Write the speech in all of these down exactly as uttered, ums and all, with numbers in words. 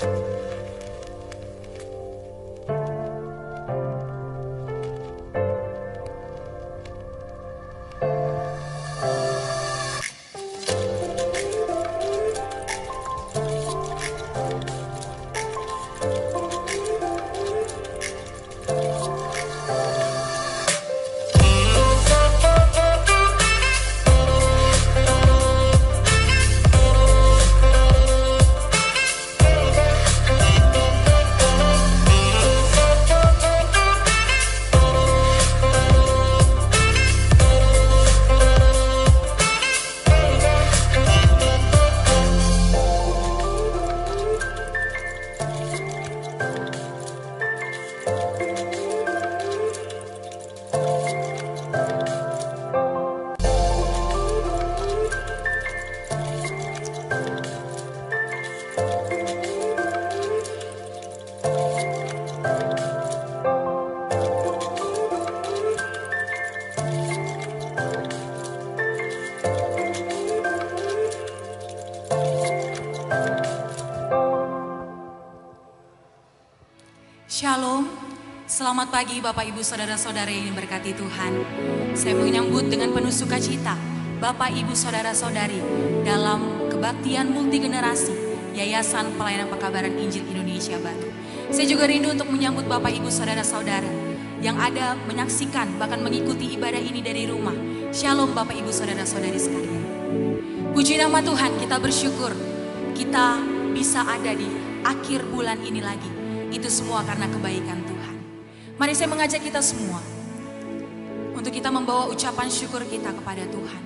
Shalom, selamat pagi Bapak Ibu Saudara-saudara yang diberkati Tuhan. Saya menyambut dengan penuh sukacita Bapak Ibu Saudara-saudari dalam kebaktian multigenerasi Yayasan Pelayanan Pekabaran Injil Indonesia Batu. Saya juga rindu untuk menyambut Bapak Ibu Saudara-saudara yang ada menyaksikan bahkan mengikuti ibadah ini dari rumah. Shalom Bapak Ibu Saudara-saudari sekalian. Puji nama Tuhan, kita bersyukur kita bisa ada di akhir bulan ini lagi. Itu semua karena kebaikan Tuhan. Mari saya mengajak kita semua untuk kita membawa ucapan syukur kita kepada Tuhan.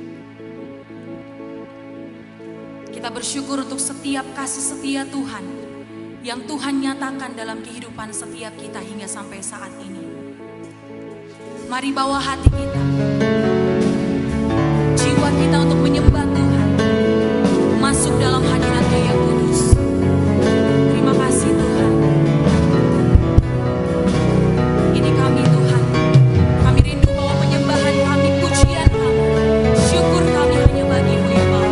Kita bersyukur untuk setiap kasih setia Tuhan yang Tuhan nyatakan dalam kehidupan setiap kita hingga sampai saat ini. Mari bawa hati kita, jiwa kita untuk menyembah Tuhan, masuk dalam hadirat-Nya yang kudus. Terima kasih Tuhan. Ini kami Tuhan, kami rindu bahwa penyembahan kami, pujian kami, syukur kami hanya bagi-Mu ya Bapa.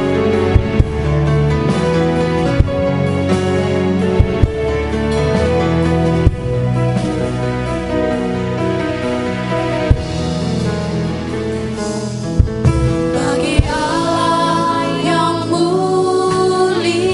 Bagi Allah yang mulia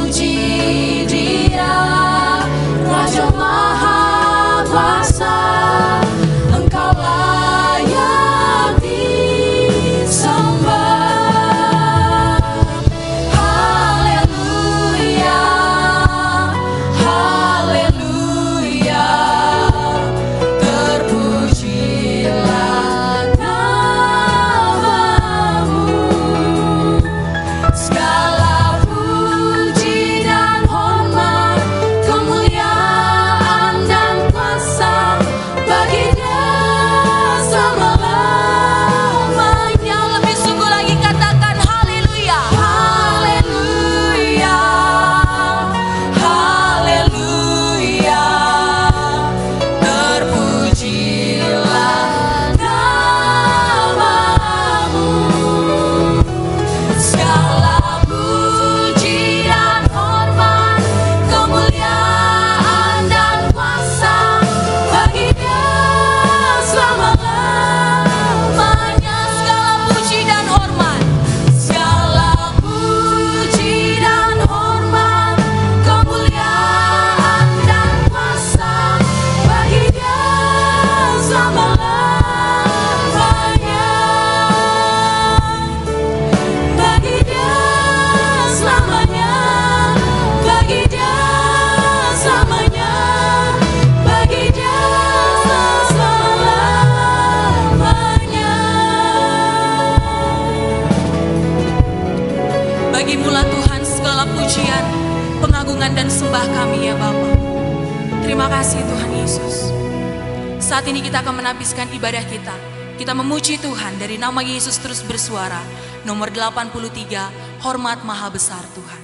dan sembah kami ya Bapa. Terima kasih Tuhan Yesus. Saat ini kita akan menabiskan ibadah kita. Kita memuji Tuhan dari nama Yesus terus bersuara. Nomor delapan puluh tiga, hormat maha besar Tuhan.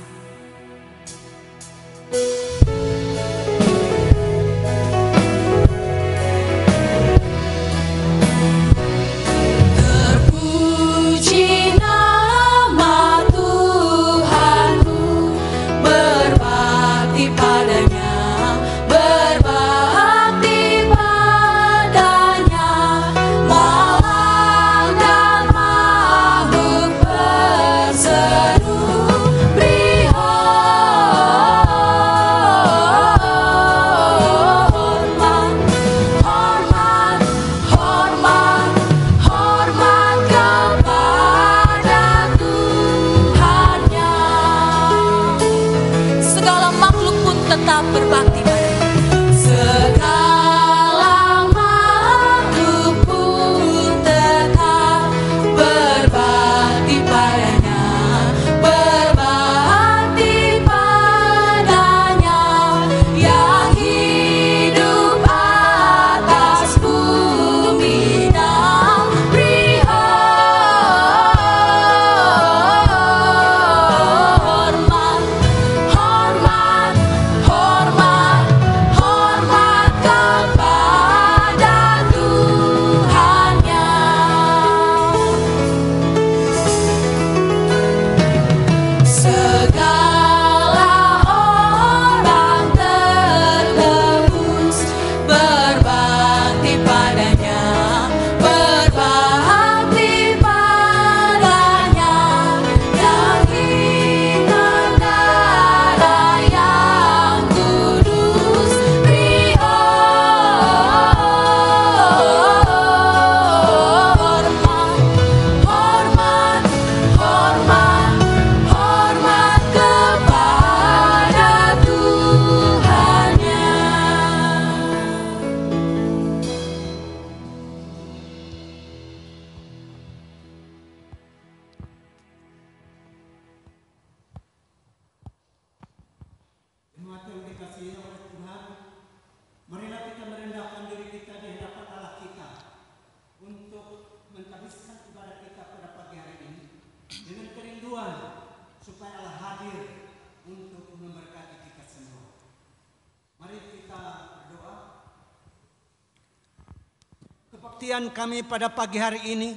Kami pada pagi hari ini,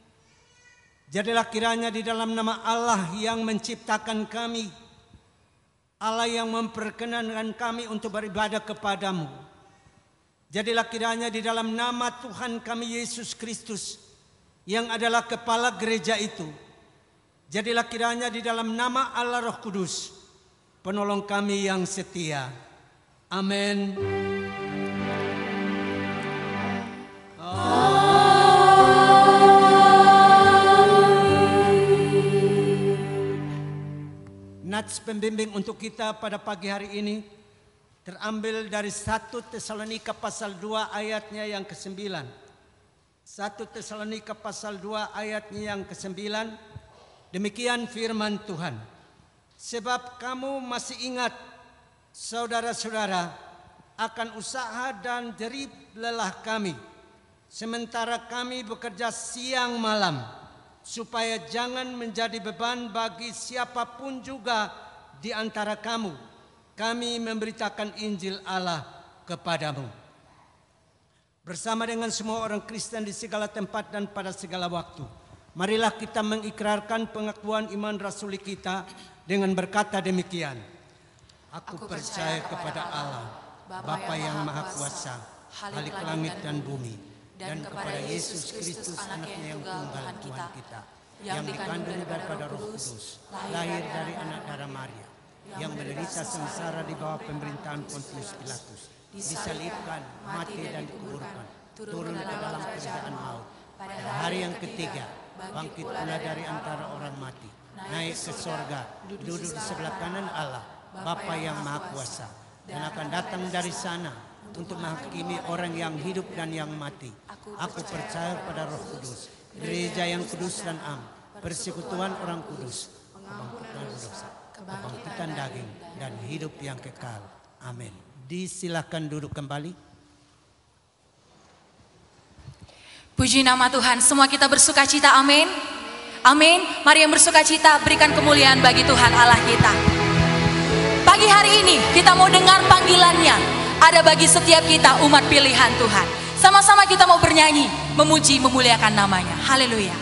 jadilah kiranya di dalam nama Allah yang menciptakan kami, Allah yang memperkenankan kami untuk beribadah kepadamu. Jadilah kiranya di dalam nama Tuhan kami Yesus Kristus yang adalah kepala gereja itu. Jadilah kiranya di dalam nama Allah Roh Kudus, penolong kami yang setia. Amin. Nats pembimbing untuk kita pada pagi hari ini terambil dari satu Tesalonika pasal dua ayatnya yang kesembilan. satu Tesalonika pasal dua ayatnya yang kesembilan. Demikian firman Tuhan. Sebab kamu masih ingat, saudara-saudara, akan usaha dan jerih lelah kami, sementara kami bekerja siang malam, supaya jangan menjadi beban bagi siapapun juga di antara kamu. Kami memberitakan Injil Allah kepadamu. Bersama dengan semua orang Kristen di segala tempat dan pada segala waktu, marilah kita mengikrarkan pengakuan iman rasuli kita dengan berkata demikian. Aku, Aku percaya kepada Allah, Bapa yang Maha Kuasa, Khalik langit dan bumi, dan kepada Yesus Kristus anaknya yang tunggal Tuhan kita, yang dikandung daripada Roh Kudus, lahir dari anak darah Maria, yang menderita sengsara di bawah pemerintahan Pontius Pilatus, disalibkan, mati dan dikuburkan, turun ke dalam kerajaan maut. Pada hari yang ketiga, bangkit pula dari antara orang mati, naik ke sorga, duduk di sebelah kanan Allah, Bapa yang Maha Kuasa, dan akan datang dari sana untuk menghakimi orang yang hidup dan yang mati. Aku percaya pada Roh Kudus, gereja yang kudus dan am, persekutuan orang kudus, kebangkitan dosa, kebangkitan daging, dan hidup yang kekal. Amin. Disilakan duduk kembali. Puji nama Tuhan. Semua kita bersuka cita. Amin. Amin. Mari yang bersuka cita berikan kemuliaan bagi Tuhan Allah kita. Pagi hari ini kita mau dengar panggilannya. Ada bagi setiap kita umat pilihan Tuhan. Sama-sama kita mau bernyanyi, memuji, memuliakan namanya. Haleluya.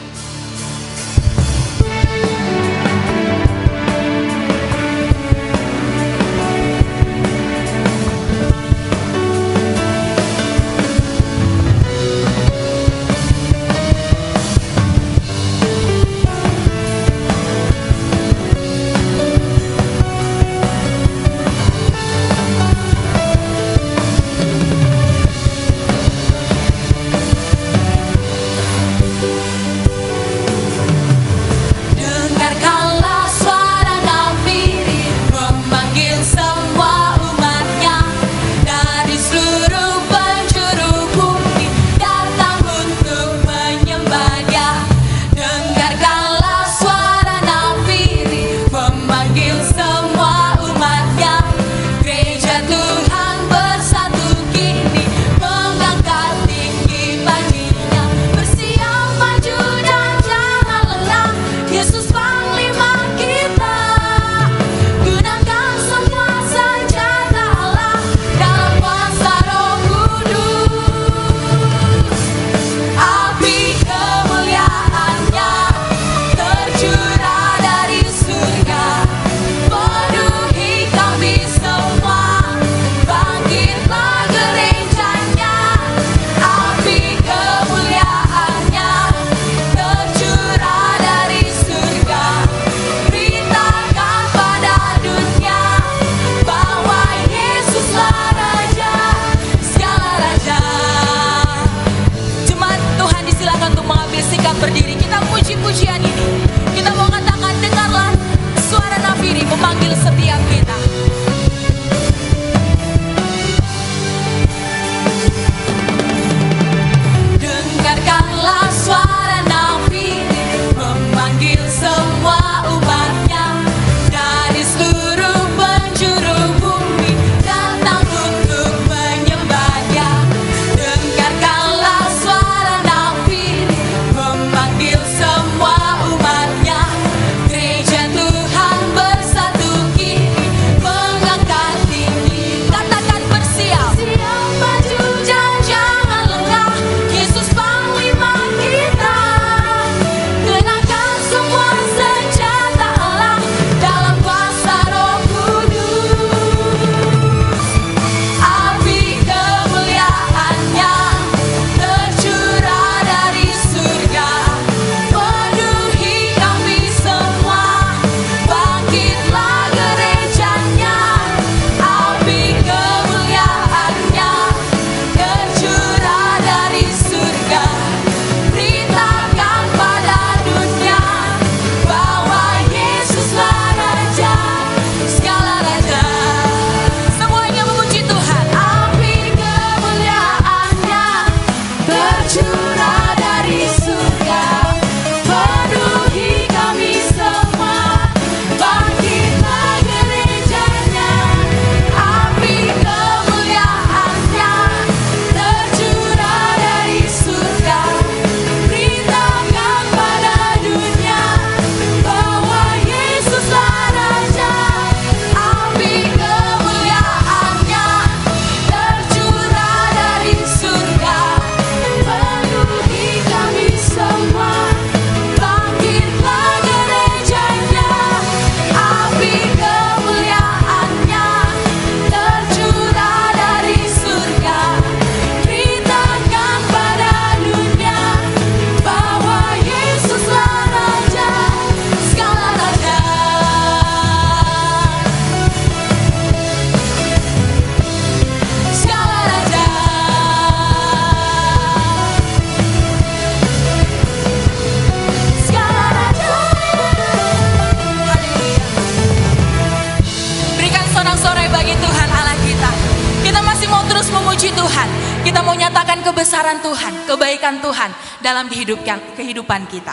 Kita mau nyatakan kebesaran Tuhan, kebaikan Tuhan dalam kehidupan, kehidupan kita.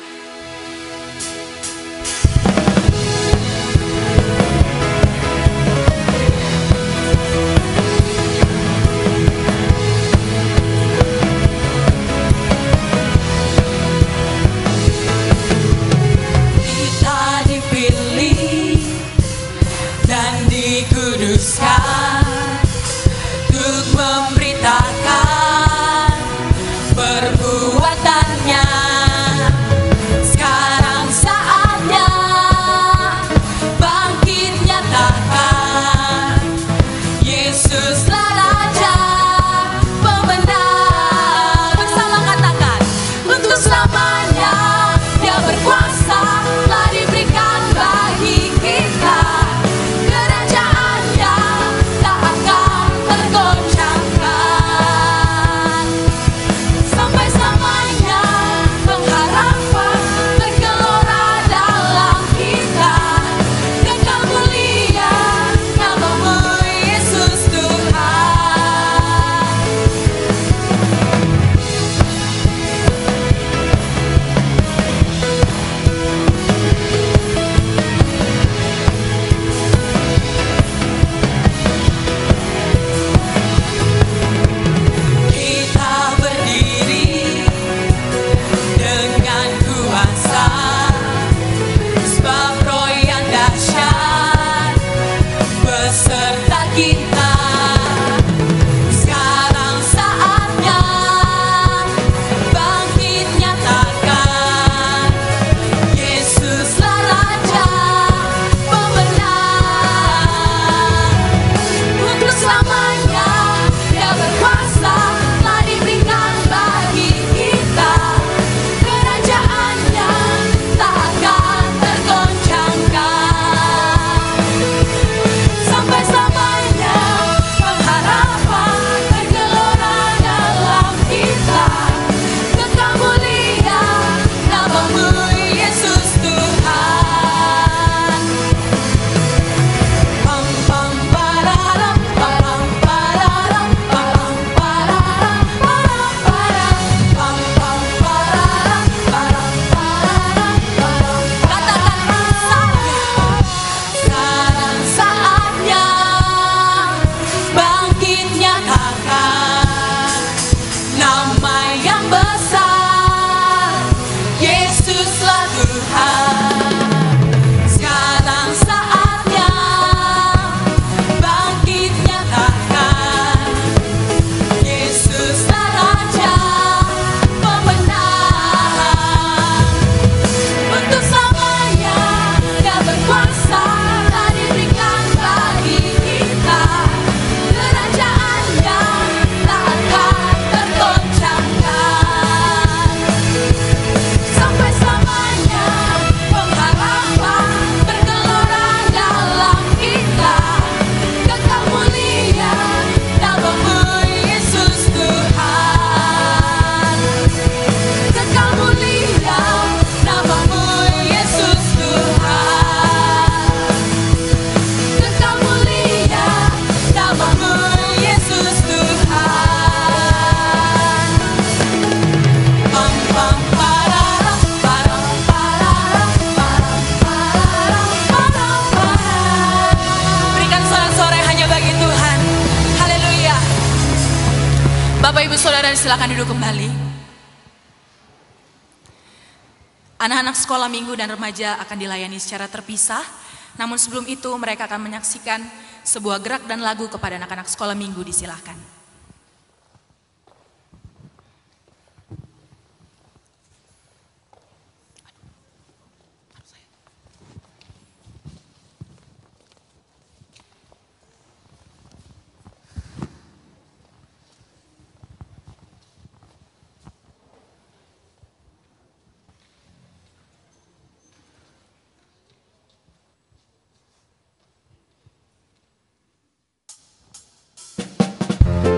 Untuk memberitakan perbuatannya. Sekarang saatnya bangkit nyatakan, Yesuslah Raja pemenang. Bersama katakan, untuk selamanya Dia berkuasa, telah diberikan bagi kita. Kerajaannya tak akan tergoncangkan. Sampai selamanya pengharapan bergelora dalam kita. Kekal mulia namamu Yesus Tuhan. Kita berdiri dengan kuasa, sebab Roh yang dahsyat beserta kita. Sekarang saatnya bangkit nyatakan, Yesuslah Raja pemenang. Untuk selamanya Dia berkuasa, telah diberikan bagi kita. Kerajaannya tak akan tergoncangkan. Sampai selamanya pengharapan bergelora dalam kita. Kekal mulia namamu Yesus Tuhan. Pam pam pararam, pam pararam, pam pararam, pam pararam, pam pam pararam, pam pararam, pam. Katakan saya, sekarang saatnya bangkit nyatakan nama yang besar, Yesuslah Tuhan. Sekarang saatnya bangkit nyatakan, Yesuslah Raja pemenang. Untuk selamanya Dia berkuasa, telah diberikan bagi kita. Kerajaannya tak akan tergoncangkan. Sampai selamanya pengharapan bergelora dalam kita. Kekal mulia namamu Yesus Tuhan. Kekal mulia namamu Yesus Tuhan. Kekal mulia namamu Yesus Tuhan. Pam pam pararam, param pararam, param pararam, param pararam. Berikan sorak-sorai hanya bagi Tuhan. Haleluya. Bapak Ibu Saudara silakan duduk kembali. Anak-anak sekolah minggu dan remaja akan dilayani secara terpisah. Namun sebelum itu mereka akan menyaksikan sebuah gerak dan lagu kepada anak-anak sekolah minggu, disilahkan. Yesus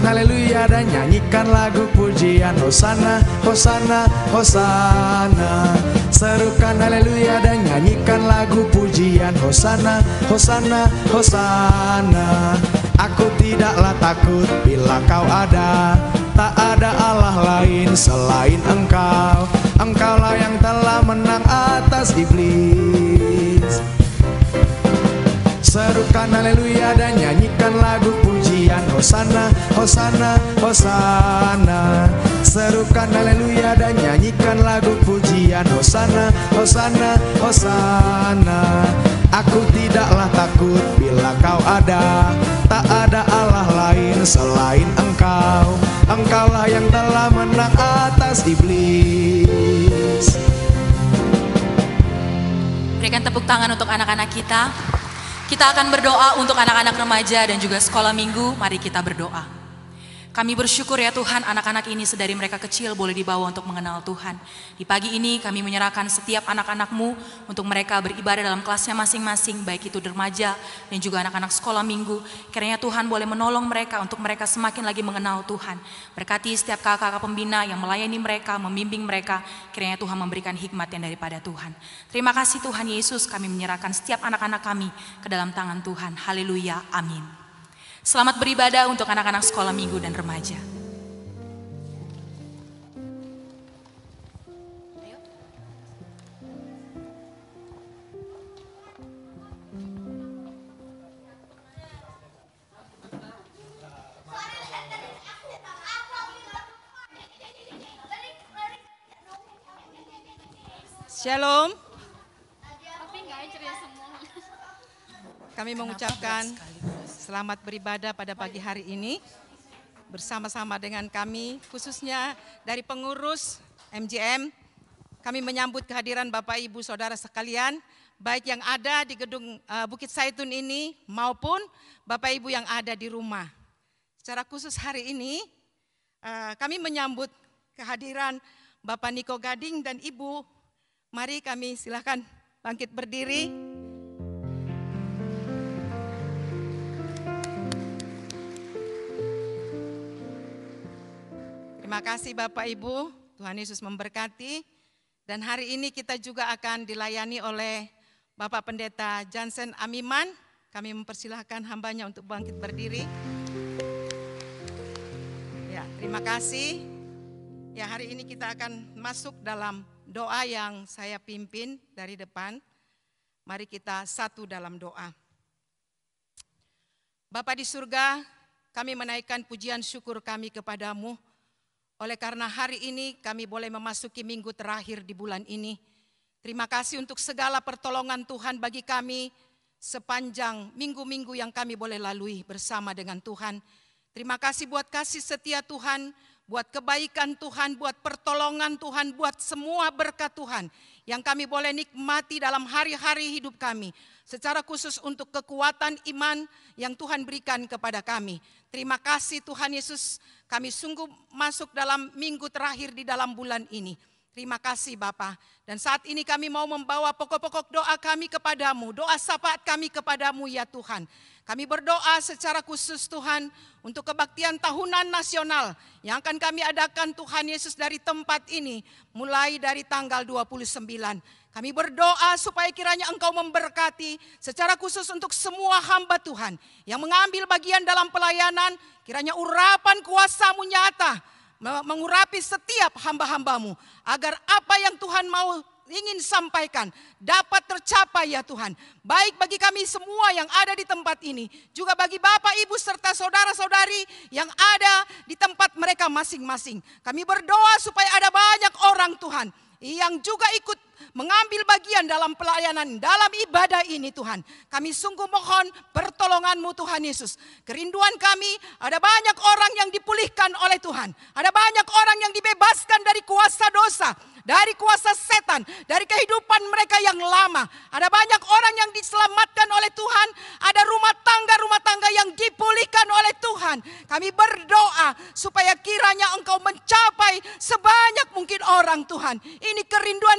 haleluya dan nyanyikan lagu pujian. Hosana, hosana, hosana. Serukan haleluya dan nyanyikan lagu pujian. Hosana, hosana, hosana. Aku tidaklah takut bila kau ada. Tak ada Allah lain selain engkau. Engkaulah yang telah menang atas iblis. Serukan haleluya dan nyanyikan lagu pujian. Hosana, hosana, hosana. Serukan haleluya dan nyanyikan lagu pujian. Hosana, hosana, hosana. Aku tidaklah takut bila kau ada. Tak ada Allah lain selain engkau. Engkaulah yang telah menang atas iblis. Berikan tepuk tangan untuk anak-anak kita. Kita akan berdoa untuk anak-anak remaja dan juga sekolah minggu. Mari kita berdoa. Kami bersyukur ya Tuhan, anak-anak ini sedari mereka kecil boleh dibawa untuk mengenal Tuhan. Di pagi ini kami menyerahkan setiap anak-anak-Mu untuk mereka beribadah dalam kelasnya masing-masing, baik itu remaja dan juga anak-anak sekolah minggu. Kiranya Tuhan boleh menolong mereka untuk mereka semakin lagi mengenal Tuhan. Berkati setiap kakak-kakak pembina yang melayani mereka, membimbing mereka. Kiranya Tuhan memberikan hikmat yang daripada Tuhan. Terima kasih Tuhan Yesus, kami menyerahkan setiap anak-anak kami ke dalam tangan Tuhan. Haleluya, amin. Selamat beribadah untuk anak-anak sekolah minggu dan remaja. Shalom. Kami mengucapkan selamat beribadah pada pagi hari ini bersama-sama dengan kami, khususnya dari pengurus M J M. Kami menyambut kehadiran Bapak Ibu Saudara sekalian, baik yang ada di gedung uh, Bukit Saitun ini maupun Bapak Ibu yang ada di rumah. Secara khusus hari ini uh, kami menyambut kehadiran Bapak Niko Gading dan Ibu. Mari kami silakan bangkit berdiri. Terima kasih Bapak Ibu, Tuhan Yesus memberkati. Dan hari ini kita juga akan dilayani oleh Bapak Pendeta Jansen Amiman. Kami mempersilahkan hambanya untuk bangkit berdiri. Ya, terima kasih. Ya, hari ini kita akan masuk dalam doa yang saya pimpin dari depan. Mari kita satu dalam doa. Bapa di surga, kami menaikkan pujian syukur kami kepadamu. Oleh karena hari ini kami boleh memasuki minggu terakhir di bulan ini. Terima kasih untuk segala pertolongan Tuhan bagi kami sepanjang minggu-minggu yang kami boleh lalui bersama dengan Tuhan. Terima kasih buat kasih setia Tuhan, buat kebaikan Tuhan, buat pertolongan Tuhan, buat semua berkat Tuhan yang kami boleh nikmati dalam hari-hari hidup kami. Secara khusus untuk kekuatan iman yang Tuhan berikan kepada kami. Terima kasih Tuhan Yesus, kami sungguh masuk dalam minggu terakhir di dalam bulan ini. Terima kasih Bapa. Dan saat ini kami mau membawa pokok-pokok doa kami kepadamu, doa syafaat kami kepadamu ya Tuhan. Kami berdoa secara khusus Tuhan untuk kebaktian tahunan nasional yang akan kami adakan Tuhan Yesus dari tempat ini mulai dari tanggal dua puluh sembilan. Kami berdoa supaya kiranya Engkau memberkati secara khusus untuk semua hamba Tuhan yang mengambil bagian dalam pelayanan, kiranya urapan kuasa-Mu nyata mengurapi setiap hamba-hamba-Mu agar apa yang Tuhan mau ingin sampaikan dapat tercapai ya Tuhan. Baik bagi kami semua yang ada di tempat ini, juga bagi Bapak, Ibu serta saudara-saudari yang ada di tempat mereka masing-masing. Kami berdoa supaya ada banyak orang Tuhan yang juga ikut mengambil bagian dalam pelayanan, dalam ibadah ini Tuhan. Kami sungguh mohon pertolongan-Mu Tuhan Yesus. Kerinduan kami ada banyak orang yang dipulihkan oleh Tuhan. Ada banyak orang yang dibebaskan dari kuasa dosa, dari kuasa setan, dari kehidupan mereka yang lama. Ada banyak orang yang diselamatkan oleh Tuhan. Ada rumah tangga-rumah tangga yang dipulihkan oleh Tuhan. Kami berdoa supaya kiranya Engkau mencapai sebanyak mungkin orang Tuhan. Ini kerinduan kami,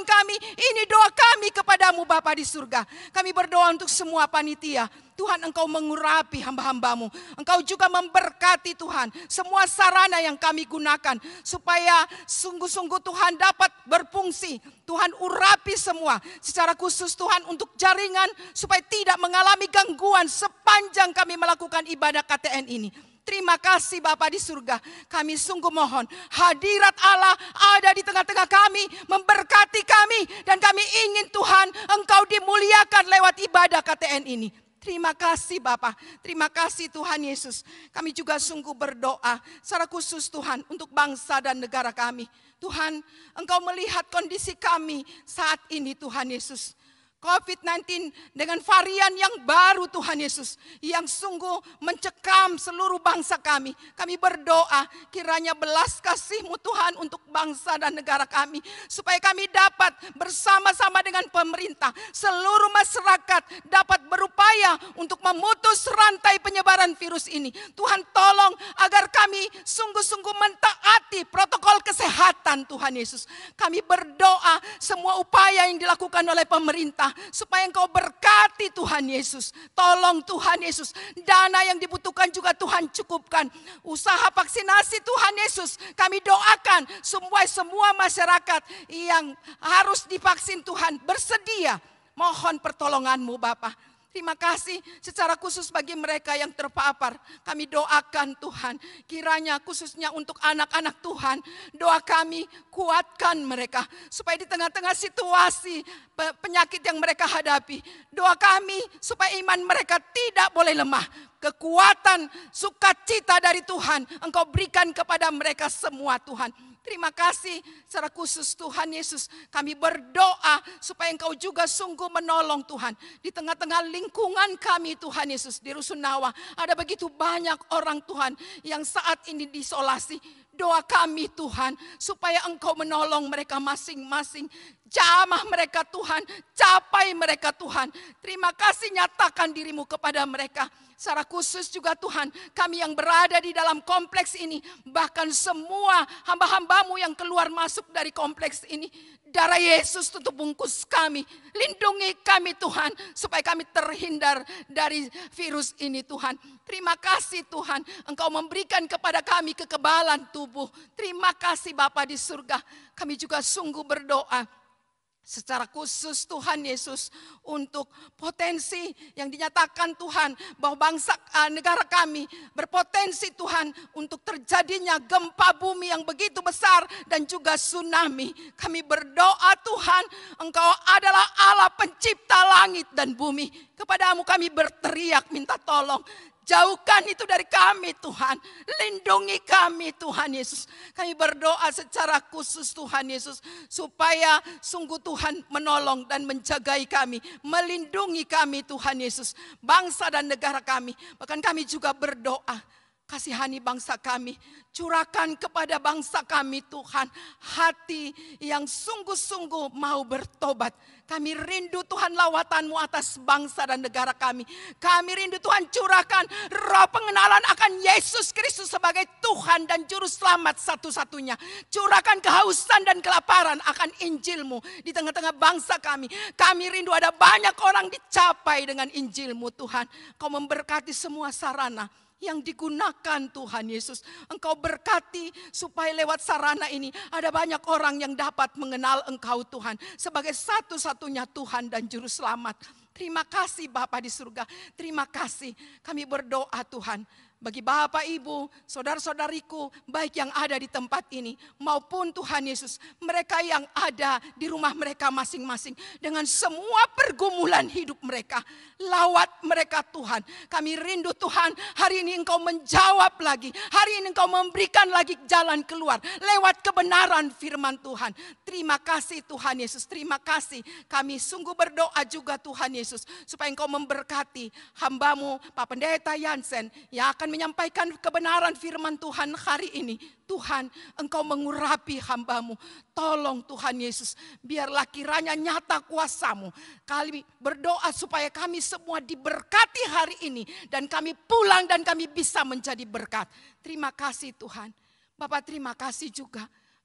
Ini doa kami kepadamu Bapa di surga. Kami berdoa untuk semua panitia. Tuhan, Engkau mengurapi hamba-hambamu. Engkau juga memberkati Tuhan semua sarana yang kami gunakan. Supaya sungguh-sungguh Tuhan dapat berfungsi. Tuhan urapi semua. Secara khusus Tuhan untuk jaringan supaya tidak mengalami gangguan sepanjang kami melakukan ibadah K T N ini. Terima kasih Bapa di surga. Kami sungguh mohon hadirat Allah ada di tengah-tengah kami. Memberkati kami. Dan kami ingin Tuhan Engkau dimuliakan lewat ibadah K T N ini. Terima kasih Bapa, terima kasih Tuhan Yesus. Kami juga sungguh berdoa secara khusus Tuhan untuk bangsa dan negara kami. Tuhan, Engkau melihat kondisi kami saat ini Tuhan Yesus. covid sembilan belas dengan varian yang baru Tuhan Yesus. Yang sungguh mencekam seluruh bangsa kami. Kami berdoa kiranya belas kasih-Mu Tuhan untuk bangsa dan negara kami. Supaya kami dapat bersama-sama dengan pemerintah. Seluruh masyarakat dapat berupaya untuk memutus rantai penyebaran virus ini. Tuhan tolong agar kami sungguh-sungguh mentaati protokol kesehatan Tuhan Yesus. Kami berdoa semua upaya yang dilakukan oleh pemerintah. Supaya Engkau berkati Tuhan Yesus. Tolong Tuhan Yesus. Dana yang dibutuhkan juga Tuhan cukupkan. Usaha vaksinasi Tuhan Yesus. Kami doakan semua semua masyarakat yang harus divaksin Tuhan bersedia. Mohon pertolongan-Mu Bapa. Terima kasih secara khusus bagi mereka yang terpapar. Kami doakan Tuhan, kiranya khususnya untuk anak-anak Tuhan, doa kami kuatkan mereka. Supaya di tengah-tengah situasi penyakit yang mereka hadapi, doa kami supaya iman mereka tidak boleh lemah. Kekuatan, sukacita dari Tuhan Engkau berikan kepada mereka semua Tuhan. Terima kasih secara khusus Tuhan Yesus. Kami berdoa supaya Engkau juga sungguh menolong Tuhan. Di tengah-tengah lingkungan kami Tuhan Yesus di Rusunawa. Ada begitu banyak orang Tuhan yang saat ini diisolasi. Doa kami Tuhan supaya Engkau menolong mereka masing-masing. Jamah mereka Tuhan, capai mereka Tuhan. Terima kasih nyatakan diri-Mu kepada mereka. Secara khusus juga Tuhan, kami yang berada di dalam kompleks ini, bahkan semua hamba-hambamu yang keluar masuk dari kompleks ini, darah Yesus tutup bungkus kami, lindungi kami Tuhan, supaya kami terhindar dari virus ini Tuhan. Terima kasih Tuhan, Engkau memberikan kepada kami kekebalan tubuh. Terima kasih Bapa di surga, kami juga sungguh berdoa. Secara khusus Tuhan Yesus untuk potensi yang dinyatakan Tuhan bahwa bangsa negara kami berpotensi Tuhan untuk terjadinya gempa bumi yang begitu besar dan juga tsunami. Kami berdoa Tuhan, Engkau adalah Allah pencipta langit dan bumi. Kepadamu kami berteriak minta tolong. Jauhkan itu dari kami Tuhan. Lindungi kami Tuhan Yesus. Kami berdoa secara khusus Tuhan Yesus. Supaya sungguh Tuhan menolong dan menjagai kami. Melindungi kami Tuhan Yesus. Bangsa dan negara kami. Bahkan kami juga berdoa. Kasihani bangsa kami, curahkan kepada bangsa kami Tuhan hati yang sungguh-sungguh mau bertobat. Kami rindu Tuhan lawatan-Mu atas bangsa dan negara kami. Kami rindu Tuhan curahkan roh pengenalan akan Yesus Kristus sebagai Tuhan dan Juru Selamat satu-satunya. Curahkan kehausan dan kelaparan akan Injil-Mu di tengah-tengah bangsa kami. Kami rindu ada banyak orang dicapai dengan Injil-Mu Tuhan. Kau memberkati semua sarana yang digunakan Tuhan Yesus. Engkau berkati supaya lewat sarana ini ada banyak orang yang dapat mengenal Engkau Tuhan sebagai satu-satunya Tuhan dan Juru Selamat. Terima kasih Bapa di surga. Terima kasih. Kami berdoa Tuhan. Bagi Bapak, Ibu, saudara-saudariku, baik yang ada di tempat ini maupun Tuhan Yesus, mereka yang ada di rumah mereka masing-masing dengan semua pergumulan hidup mereka, lawat mereka Tuhan. Kami rindu Tuhan, hari ini Engkau menjawab lagi, hari ini Engkau memberikan lagi jalan keluar lewat kebenaran firman Tuhan. Terima kasih Tuhan Yesus, terima kasih. Kami sungguh berdoa juga Tuhan Yesus, supaya Engkau memberkati hamba-Mu Pak Pendeta Yansen yang akan menyampaikan kebenaran firman Tuhan hari ini. Tuhan, Engkau mengurapi hamba-Mu. Tolong Tuhan Yesus, biarlah kiranya nyata kuasa-Mu. Kami berdoa supaya kami semua diberkati hari ini. Dan kami pulang dan kami bisa menjadi berkat. Terima kasih Tuhan. Bapak terima kasih juga.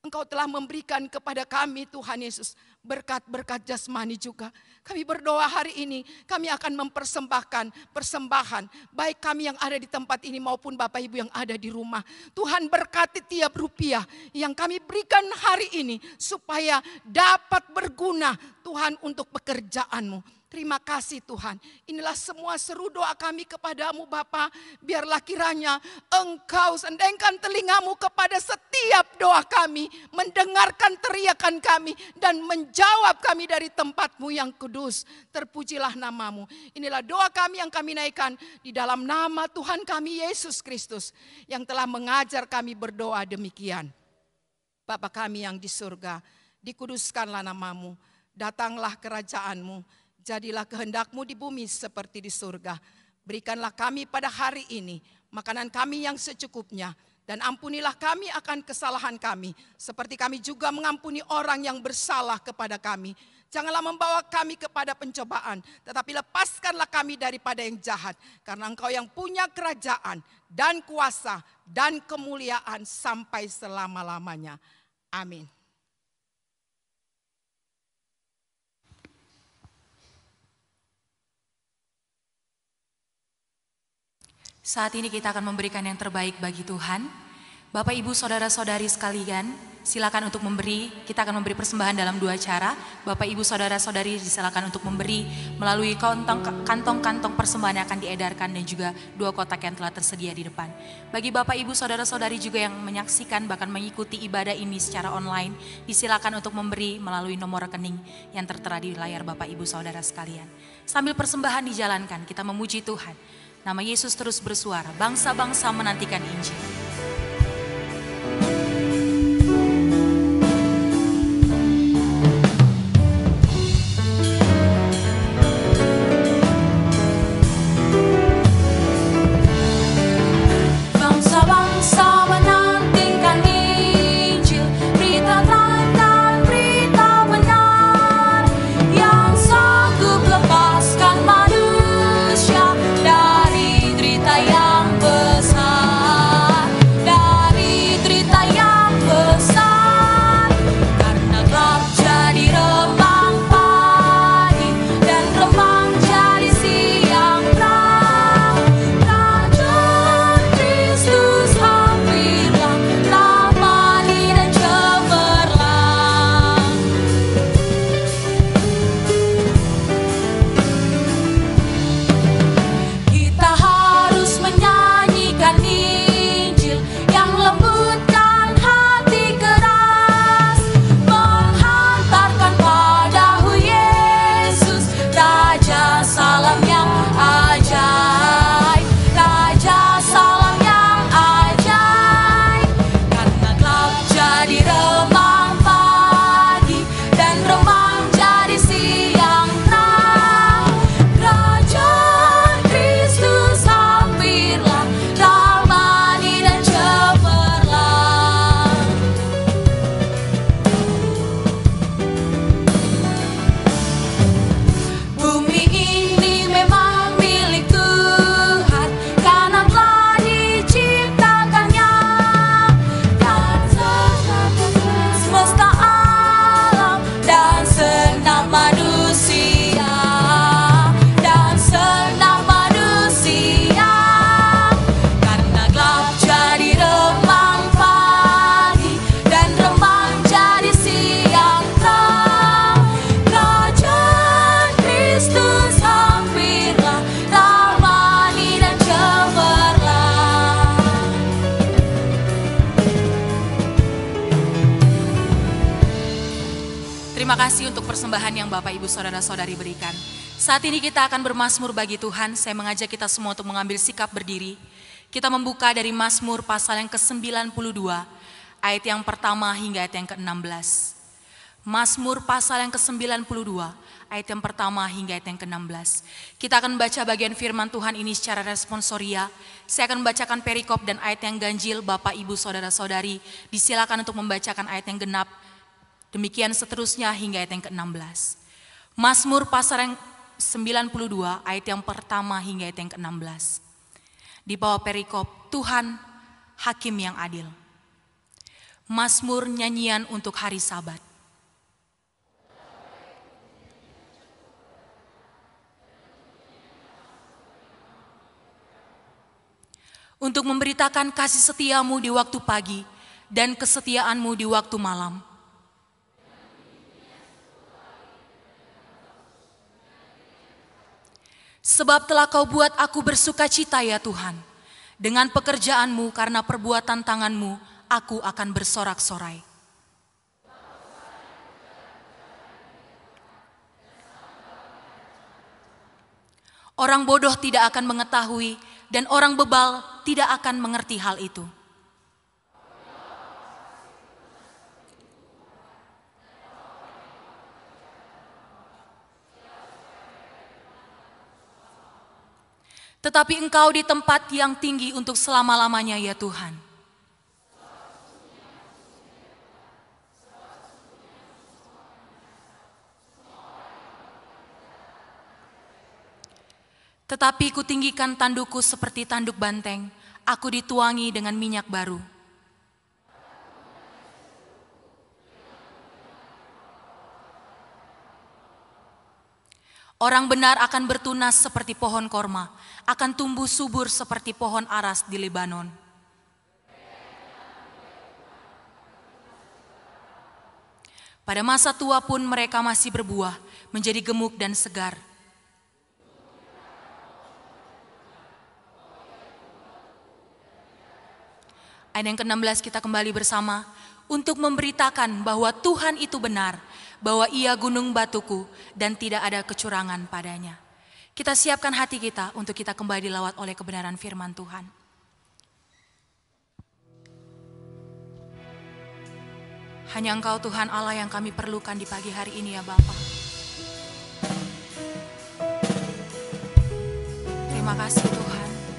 Engkau telah memberikan kepada kami Tuhan Yesus berkat-berkat jasmani juga. Kami berdoa hari ini kami akan mempersembahkan persembahan. Baik kami yang ada di tempat ini maupun Bapak Ibu yang ada di rumah. Tuhan berkati tiap rupiah yang kami berikan hari ini supaya dapat berguna Tuhan untuk pekerjaan-Mu. Terima kasih Tuhan. Inilah semua seru doa kami kepadamu Bapa. Biarlah kiranya Engkau sendengkan telingamu kepada setiap doa kami. Mendengarkan teriakan kami. Dan menjawab kami dari tempat-Mu yang kudus. Terpujilah namamu. Inilah doa kami yang kami naikkan di dalam nama Tuhan kami Yesus Kristus. Yang telah mengajar kami berdoa demikian. Bapa kami yang di surga, dikuduskanlah namamu. Datanglah kerajaan-Mu. Jadilah kehendak-Mu di bumi seperti di surga. Berikanlah kami pada hari ini makanan kami yang secukupnya. Dan ampunilah kami akan kesalahan kami. Seperti kami juga mengampuni orang yang bersalah kepada kami. Janganlah membawa kami kepada pencobaan. Tetapi lepaskanlah kami daripada yang jahat. Karena Engkau yang punya kerajaan dan kuasa dan kemuliaan sampai selama-lamanya. Amin. Saat ini kita akan memberikan yang terbaik bagi Tuhan. Bapak, Ibu, Saudara-saudari sekalian, silakan untuk memberi. Kita akan memberi persembahan dalam dua cara. Bapak, Ibu, Saudara-saudari disilakan untuk memberi melalui kantong-kantong persembahan yang akan diedarkan dan juga dua kotak yang telah tersedia di depan. Bagi Bapak, Ibu, Saudara-saudari juga yang menyaksikan bahkan mengikuti ibadah ini secara online, disilakan untuk memberi melalui nomor rekening yang tertera di layar Bapak, Ibu, Saudara sekalian. Sambil persembahan dijalankan, kita memuji Tuhan. Nama Yesus terus bersuara, bangsa-bangsa menantikan Injil. Bangsa-bangsa menantikan Injil, berita terang dan berita benar yang sanggup lepaskan manusia dari derita yang besar, dari derita yang besar. Karena gelap jadi remang pagi dan remang jadi siang terang. Kerajaan Kristus hampirlah, ramai dan cemerlang. Kita harus menyanyikan Injil yang lembutkan hati keras, menghantarkan padamu Yesus, Raja Salam yang ajaib, Raja Salam yang ajaib. Karena gelap jadi remang pagi dan remang jadi siang terang. Kerajaan Kristus hampirlah, ramai dan cemerlang. Bumi ini memang milik Tuhan, karena telah diciptakannya. Dan semesta alam dan senang manusia, dan senang manusia. Karena gelap jadi remang pagi dan remang jadi siang terang. Kerajaan Kristus hampirlah, ramai dan cemerlang. Terima kasih untuk persembahan yang Bapak, Ibu, Saudara-saudari berikan. Saat ini kita akan bermazmur bagi Tuhan. Saya mengajak kita semua untuk mengambil sikap berdiri. Kita membuka dari Mazmur pasal yang ke sembilan puluh dua, ayat yang pertama hingga ayat yang ke enam belas. Mazmur pasal yang ke sembilan puluh dua, ayat yang pertama hingga ayat yang ke enam belas. Kita akan membaca bagian firman Tuhan ini secara responsoria. Saya akan membacakan perikop dan ayat yang ganjil. Bapak, Ibu, Saudara-saudari disilakan untuk membacakan ayat yang genap. Demikian seterusnya hingga ayat yang ke enam belas. Mazmur pasal yang sembilan puluh dua, ayat yang pertama hingga ayat yang ke enam belas. Di bawah perikop, Tuhan Hakim yang adil. Mazmur nyanyian untuk hari Sabat. Untuk memberitakan kasih setiamu di waktu pagi dan kesetiaanmu di waktu malam. Sebab telah kau buat aku bersuka cita ya Tuhan. Dengan pekerjaanmu karena perbuatan tanganmu, aku akan bersorak-sorai. Orang bodoh tidak akan mengetahui dan orang bebal tidak akan mengerti hal itu. Tetapi Engkau di tempat yang tinggi untuk selama-lamanya ya Tuhan. Tetapi kutinggikan tandukku seperti tanduk banteng, aku dituangi dengan minyak baru. Orang benar akan bertunas seperti pohon korma, akan tumbuh subur seperti pohon aras di Lebanon. Pada masa tua pun mereka masih berbuah, menjadi gemuk dan segar. Ayat yang keenam belas kita kembali bersama untuk memberitakan bahwa Tuhan itu benar, bahwa Ia gunung batuku dan tidak ada kecurangan padanya. Kita siapkan hati kita untuk kita kembali dilawat oleh kebenaran firman Tuhan. Hanya Engkau Tuhan Allah yang kami perlukan di pagi hari ini ya Bapa. Terima kasih Tuhan.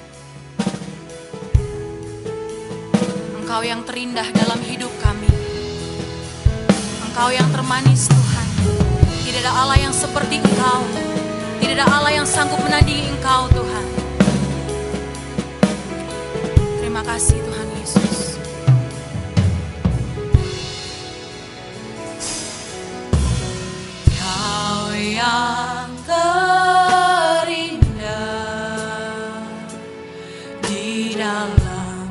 Engkau yang terindah dalam hidup kami. Engkau yang termanis Tuhan. Tidak ada Allah yang seperti Engkau. Tidak ada Allah yang sanggup menandingi Engkau Tuhan. Terima kasih Tuhan Yesus. Kau yang terindah di dalam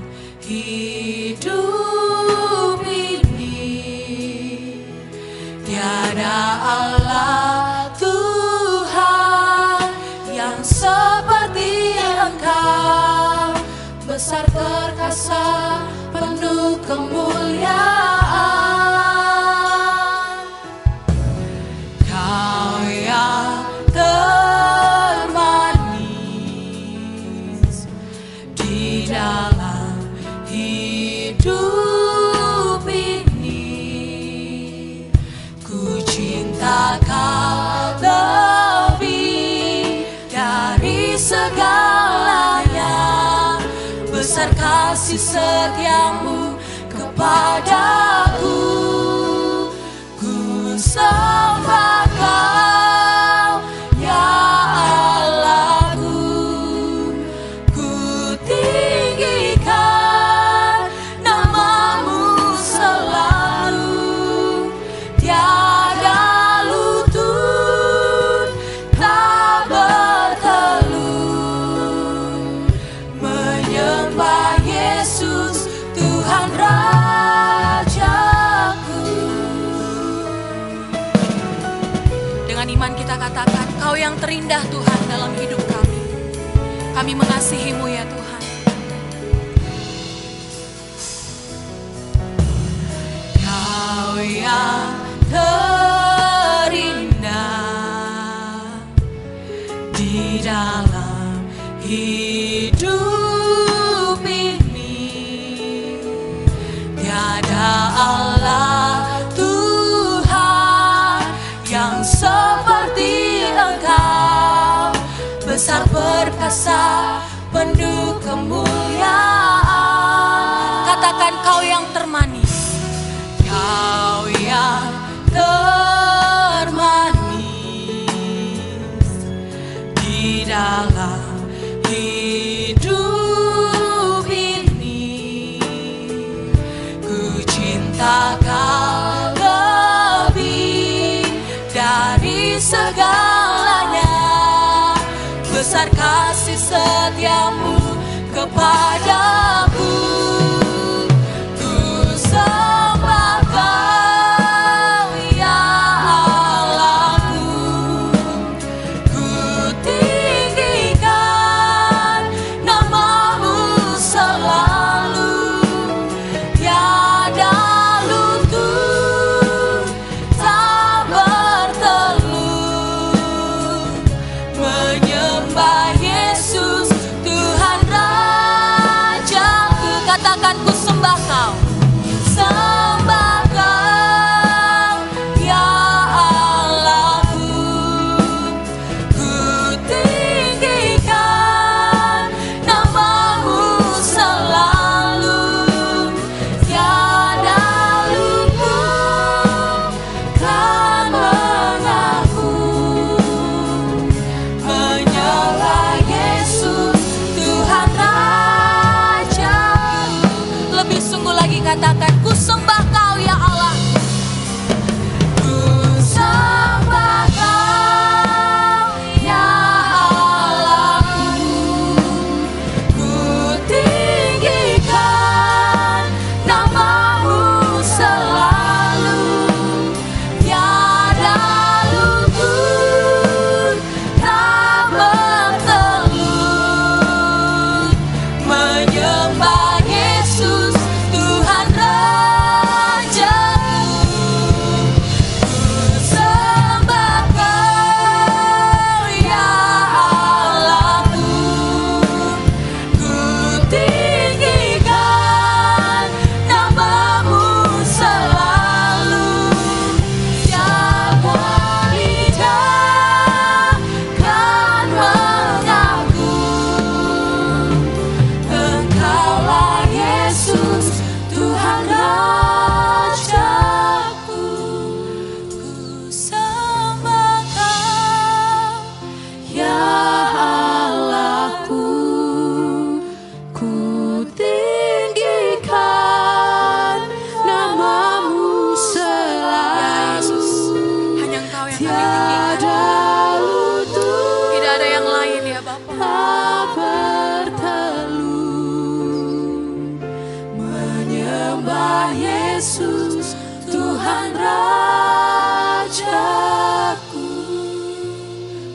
hidup ini, tiada Allah Tuhan yang seperti Engkau, besar perkasa penuh kemuliaan. Kau yang termanis di dalam hidup ini, ku cinta Kau lebih dari segalanya, besar kasih setiamu kepadaku. Ku sembah Kau ya Allahku, ku tinggikan namamu selalu, tiada lutut tak bertelut, menyembah Yesus Tuhan Rajaku. Dengan iman kita katakan, Kau yang terindah Tuhan dalam hidup kami. Kami mengasihi-Mu ya Tuhan. Kau yang terindah di dalam hidup ini, tiada Allah Tuhan yang seperti Engkau, besar perkasa penuh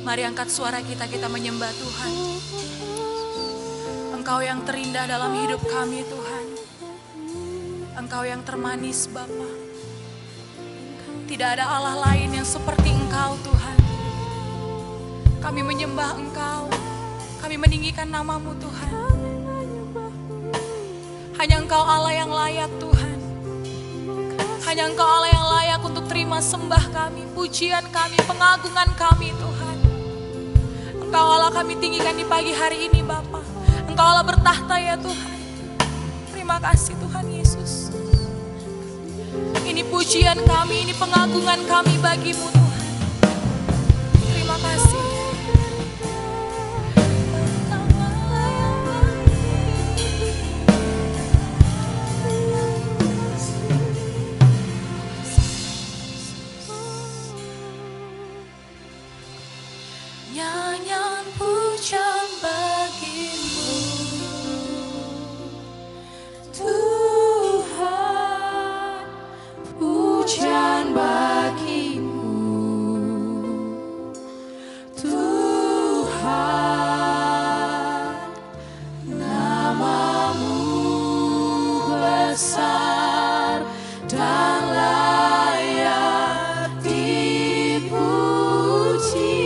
Mari angkat suara kita, kita menyembah Tuhan. Engkau yang terindah dalam hidup kami Tuhan. Engkau yang termanis Bapa. Tidak ada Allah lain yang seperti Engkau Tuhan. Kami menyembah Engkau. Kami meninggikan nama-Mu Tuhan. Hanya Engkau Allah yang layak Tuhan. Hanya Engkau Allah yang layak untuk terima sembah kami, pujian kami, pengagungan kami Tuhan. Engkau Allah kami tinggikan di pagi hari ini Bapa. Engkau Allah bertahta ya Tuhan. Terima kasih Tuhan Yesus. Ini pujian kami, ini pengagungan kami bagi-Mu Tuhan. Terima kasih. Nyanyian pujian bagi-Mu Tuhan, pujian bagi-Mu Tuhan, nama-Mu besar dan layak dipuji.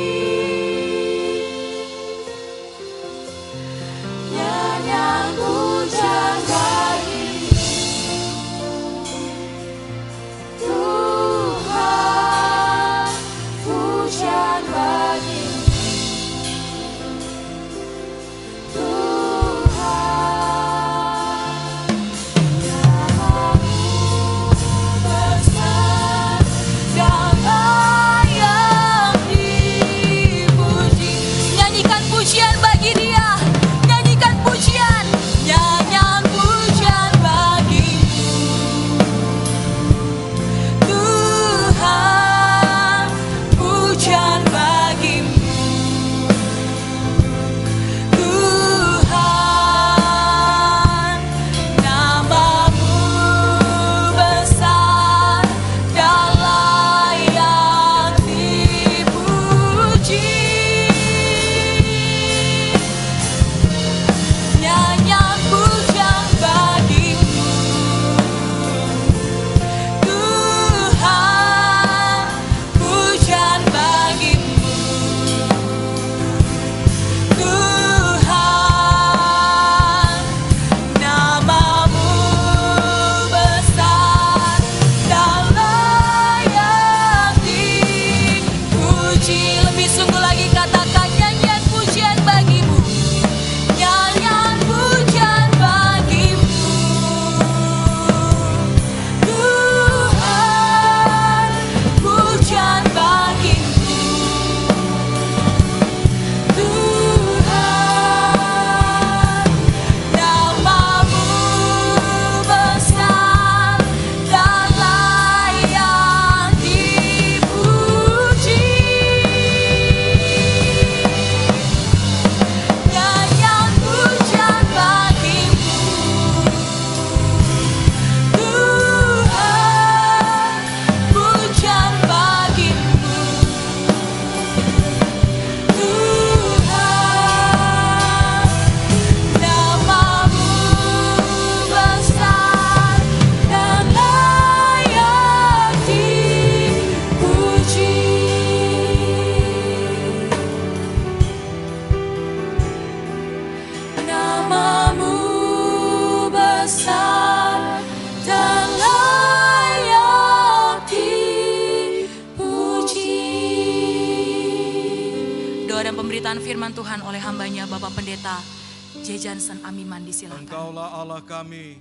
Pemberitaan firman Tuhan oleh hambanya Bapak Pendeta J. Johnson Amiman, disilakan. Engkaulah Allah kami,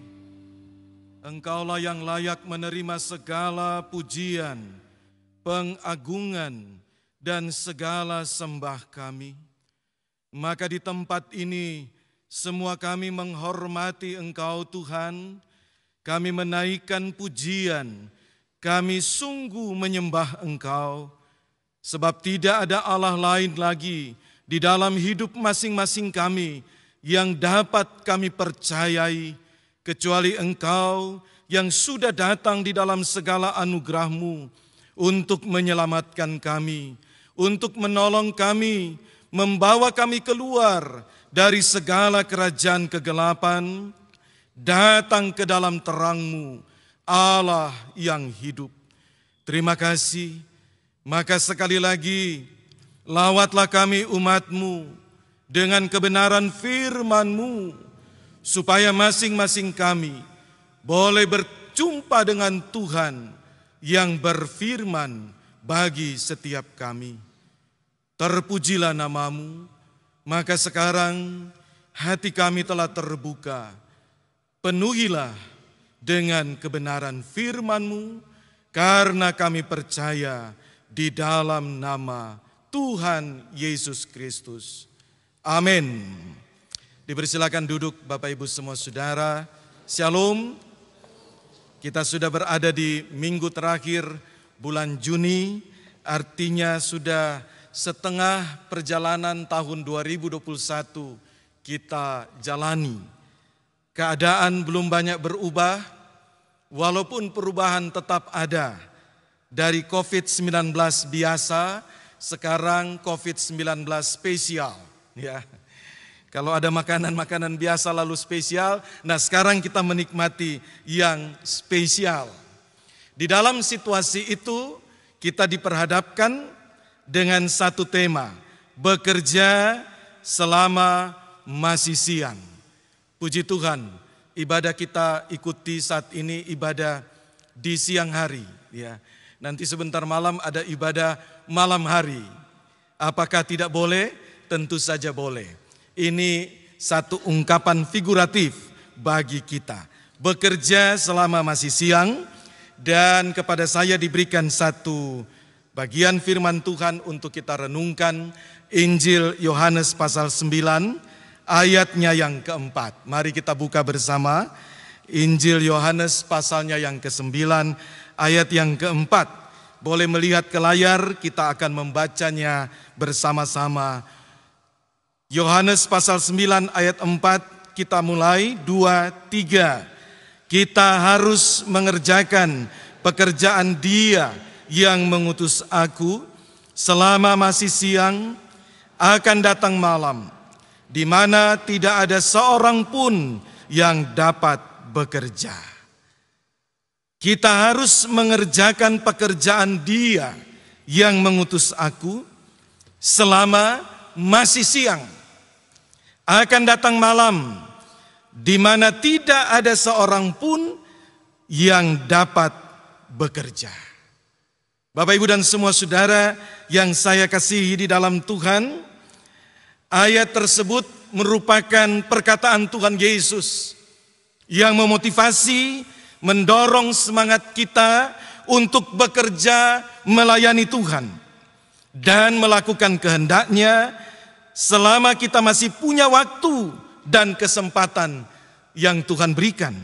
Engkaulah yang layak menerima segala pujian, pengagungan, dan segala sembah kami. Maka di tempat ini semua kami menghormati Engkau Tuhan, kami menaikkan pujian, kami sungguh menyembah Engkau. Sebab tidak ada Allah lain lagi di dalam hidup masing-masing kami yang dapat kami percayai, kecuali Engkau yang sudah datang di dalam segala anugerah-Mu untuk menyelamatkan kami, untuk menolong kami, membawa kami keluar dari segala kerajaan kegelapan, datang ke dalam terang-Mu, Allah yang hidup. Terima kasih, maka sekali lagi, lawatlah kami umat-Mu dengan kebenaran firman-Mu, supaya masing-masing kami boleh berjumpa dengan Tuhan yang berfirman bagi setiap kami. Terpujilah nama-Mu, maka sekarang hati kami telah terbuka. Penuhilah dengan kebenaran firman-Mu, karena kami percaya di dalam nama Tuhan Yesus Kristus. Amin. Dipersilakan duduk Bapak Ibu semua saudara. Shalom. Kita sudah berada di minggu terakhir bulan Juni, artinya sudah setengah perjalanan tahun dua ribu dua puluh satu kita jalani. Keadaan belum banyak berubah, walaupun perubahan tetap ada. Dari covid sembilan belas biasa, sekarang covid sembilan belas spesial. Ya. Kalau ada makanan-makanan biasa lalu spesial, nah sekarang kita menikmati yang spesial. Di dalam situasi itu kita diperhadapkan dengan satu tema, bekerja selama masih siang. Puji Tuhan, ibadah kita ikuti saat ini ibadah di siang hari. Ya. Nanti sebentar malam ada ibadah malam hari. Apakah tidak boleh? Tentu saja boleh. Ini satu ungkapan figuratif bagi kita. Bekerja selama masih siang, dan kepada saya diberikan satu bagian firman Tuhan untuk kita renungkan, Injil Yohanes pasal sembilan ayatnya yang keempat. Mari kita buka bersama Injil Yohanes pasalnya yang kesembilan ayat yang keempat. Boleh melihat ke layar, kita akan membacanya bersama-sama. Yohanes pasal sembilan ayat empat, kita mulai, dua, tiga. Kita harus mengerjakan pekerjaan Dia yang mengutus aku selama masih siang, akan datang malam, di mana tidak ada seorang pun yang dapat bekerja. Kita harus mengerjakan pekerjaan Dia yang mengutus aku selama masih siang. Akan datang malam, di mana tidak ada seorang pun yang dapat bekerja. Bapak, Ibu, dan semua saudara yang saya kasihi di dalam Tuhan, ayat tersebut merupakan perkataan Tuhan Yesus yang memotivasi, mendorong semangat kita untuk bekerja melayani Tuhan dan melakukan kehendak-Nya selama kita masih punya waktu dan kesempatan yang Tuhan berikan,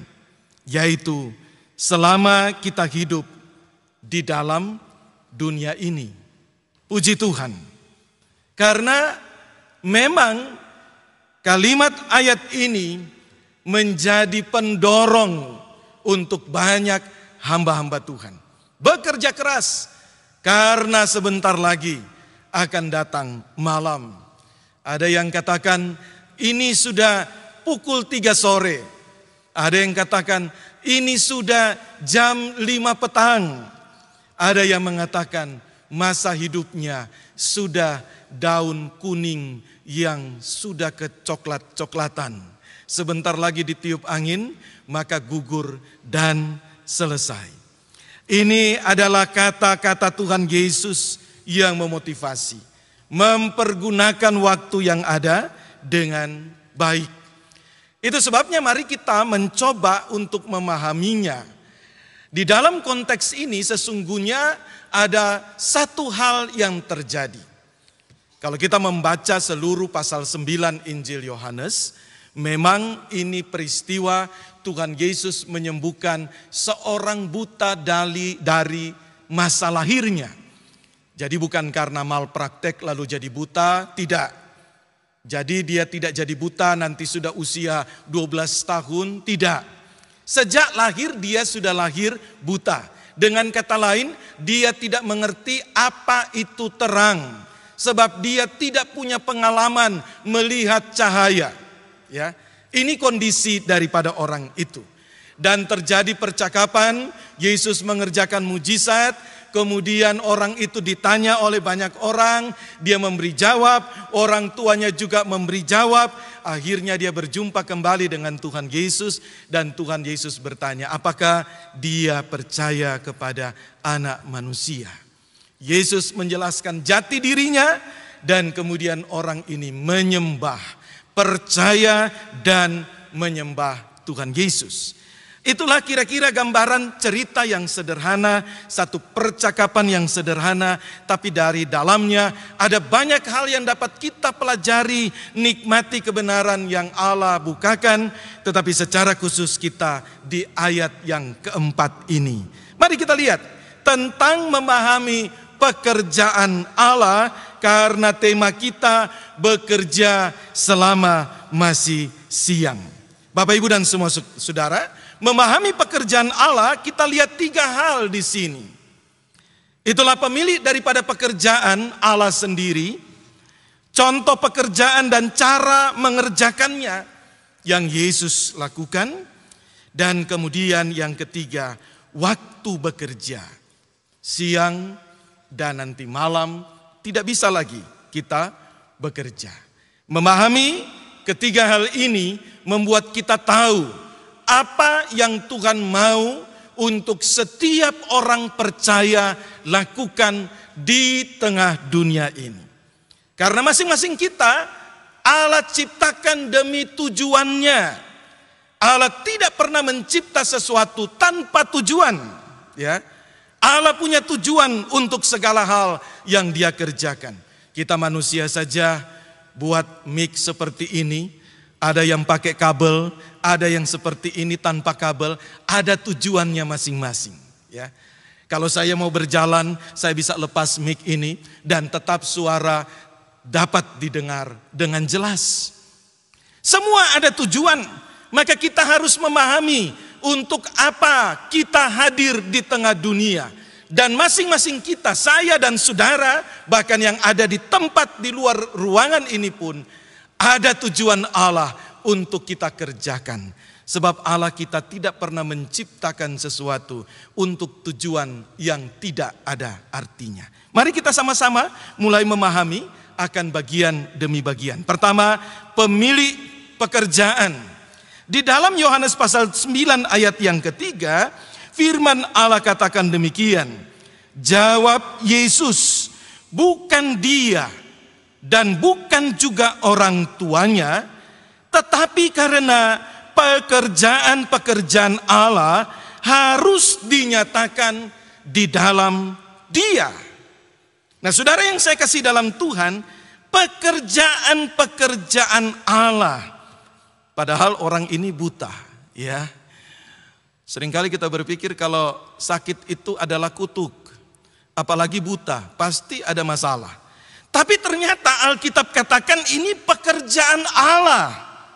yaitu selama kita hidup di dalam dunia ini. Puji Tuhan. Karena memang kalimat ayat ini menjadi pendorong untuk banyak hamba-hamba Tuhan. Bekerja keras, karena sebentar lagi akan datang malam. Ada yang katakan ini sudah pukul tiga sore. Ada yang katakan ini sudah jam lima petang. Ada yang mengatakan masa hidupnya sudah daun kuning yang sudah kecoklat-coklatan. Sebentar lagi ditiup angin, maka gugur dan selesai. Ini adalah kata-kata Tuhan Yesus yang memotivasi. Mempergunakan waktu yang ada dengan baik. Itu sebabnya mari kita mencoba untuk memahaminya. Di dalam konteks ini sesungguhnya ada satu hal yang terjadi. Kalau kita membaca seluruh pasal sembilan Injil Yohanes, memang ini peristiwa Tuhan Yesus menyembuhkan seorang buta dari, dari masa lahirnya. Jadi bukan karena malpraktek lalu jadi buta, tidak. Jadi dia tidak jadi buta nanti sudah usia dua belas tahun, tidak. Sejak lahir dia sudah lahir buta. Dengan kata lain, dia tidak mengerti apa itu terang, sebab dia tidak punya pengalaman melihat cahaya. Ya, ini kondisi daripada orang itu. Dan terjadi percakapan, Yesus mengerjakan mujizat, kemudian orang itu ditanya oleh banyak orang, dia memberi jawab, orang tuanya juga memberi jawab. Akhirnya dia berjumpa kembali dengan Tuhan Yesus, dan Tuhan Yesus bertanya, apakah dia percaya kepada Anak Manusia? Yesus menjelaskan jati dirinya, dan kemudian orang ini menyembah, percaya dan menyembah Tuhan Yesus. Itulah kira-kira gambaran cerita yang sederhana, satu percakapan yang sederhana, tapi dari dalamnya ada banyak hal yang dapat kita pelajari, nikmati kebenaran yang Allah bukakan, tetapi secara khusus kita di ayat yang keempat ini. Mari kita lihat tentang memahami pekerjaan Allah, karena tema kita bekerja selama masih siang. Bapak, Ibu, dan semua saudara, memahami pekerjaan Allah, kita lihat tiga hal di sini. Itulah pemilik daripada pekerjaan Allah sendiri, contoh pekerjaan dan cara mengerjakannya yang Yesus lakukan, dan kemudian yang ketiga, waktu bekerja. Siang dan nanti malam tidak bisa lagi kita bekerja. Memahami ketiga hal ini membuat kita tahu apa yang Tuhan mau untuk setiap orang percaya lakukan di tengah dunia ini. Karena masing-masing kita Allah ciptakan demi tujuannya. Allah tidak pernah mencipta sesuatu tanpa tujuan. Ya, Allah punya tujuan untuk segala hal yang Dia kerjakan. Kita manusia saja buat mic seperti ini, ada yang pakai kabel, ada yang seperti ini tanpa kabel, ada tujuannya masing-masing. Ya, kalau saya mau berjalan, saya bisa lepas mic ini dan tetap suara dapat didengar dengan jelas. Semua ada tujuan, maka kita harus memahami untuk apa kita hadir di tengah dunia. Dan masing-masing kita, saya dan saudara, bahkan yang ada di tempat di luar ruangan ini pun, ada tujuan Allah untuk kita kerjakan. Sebab Allah kita tidak pernah menciptakan sesuatu untuk tujuan yang tidak ada artinya. Mari kita sama-sama mulai memahami akan bagian demi bagian. Pertama, pemilik pekerjaan. Di dalam Yohanes pasal sembilan ayat yang ketiga, firman Allah katakan demikian. Jawab Yesus, bukan dia dan bukan juga orang tuanya, tetapi karena pekerjaan-pekerjaan Allah harus dinyatakan di dalam Dia. Nah, saudara yang saya kasih dalam Tuhan, pekerjaan-pekerjaan Allah. Padahal orang ini buta, ya. Seringkali kita berpikir kalau sakit itu adalah kutuk, apalagi buta, pasti ada masalah. Tapi ternyata Alkitab katakan ini pekerjaan Allah.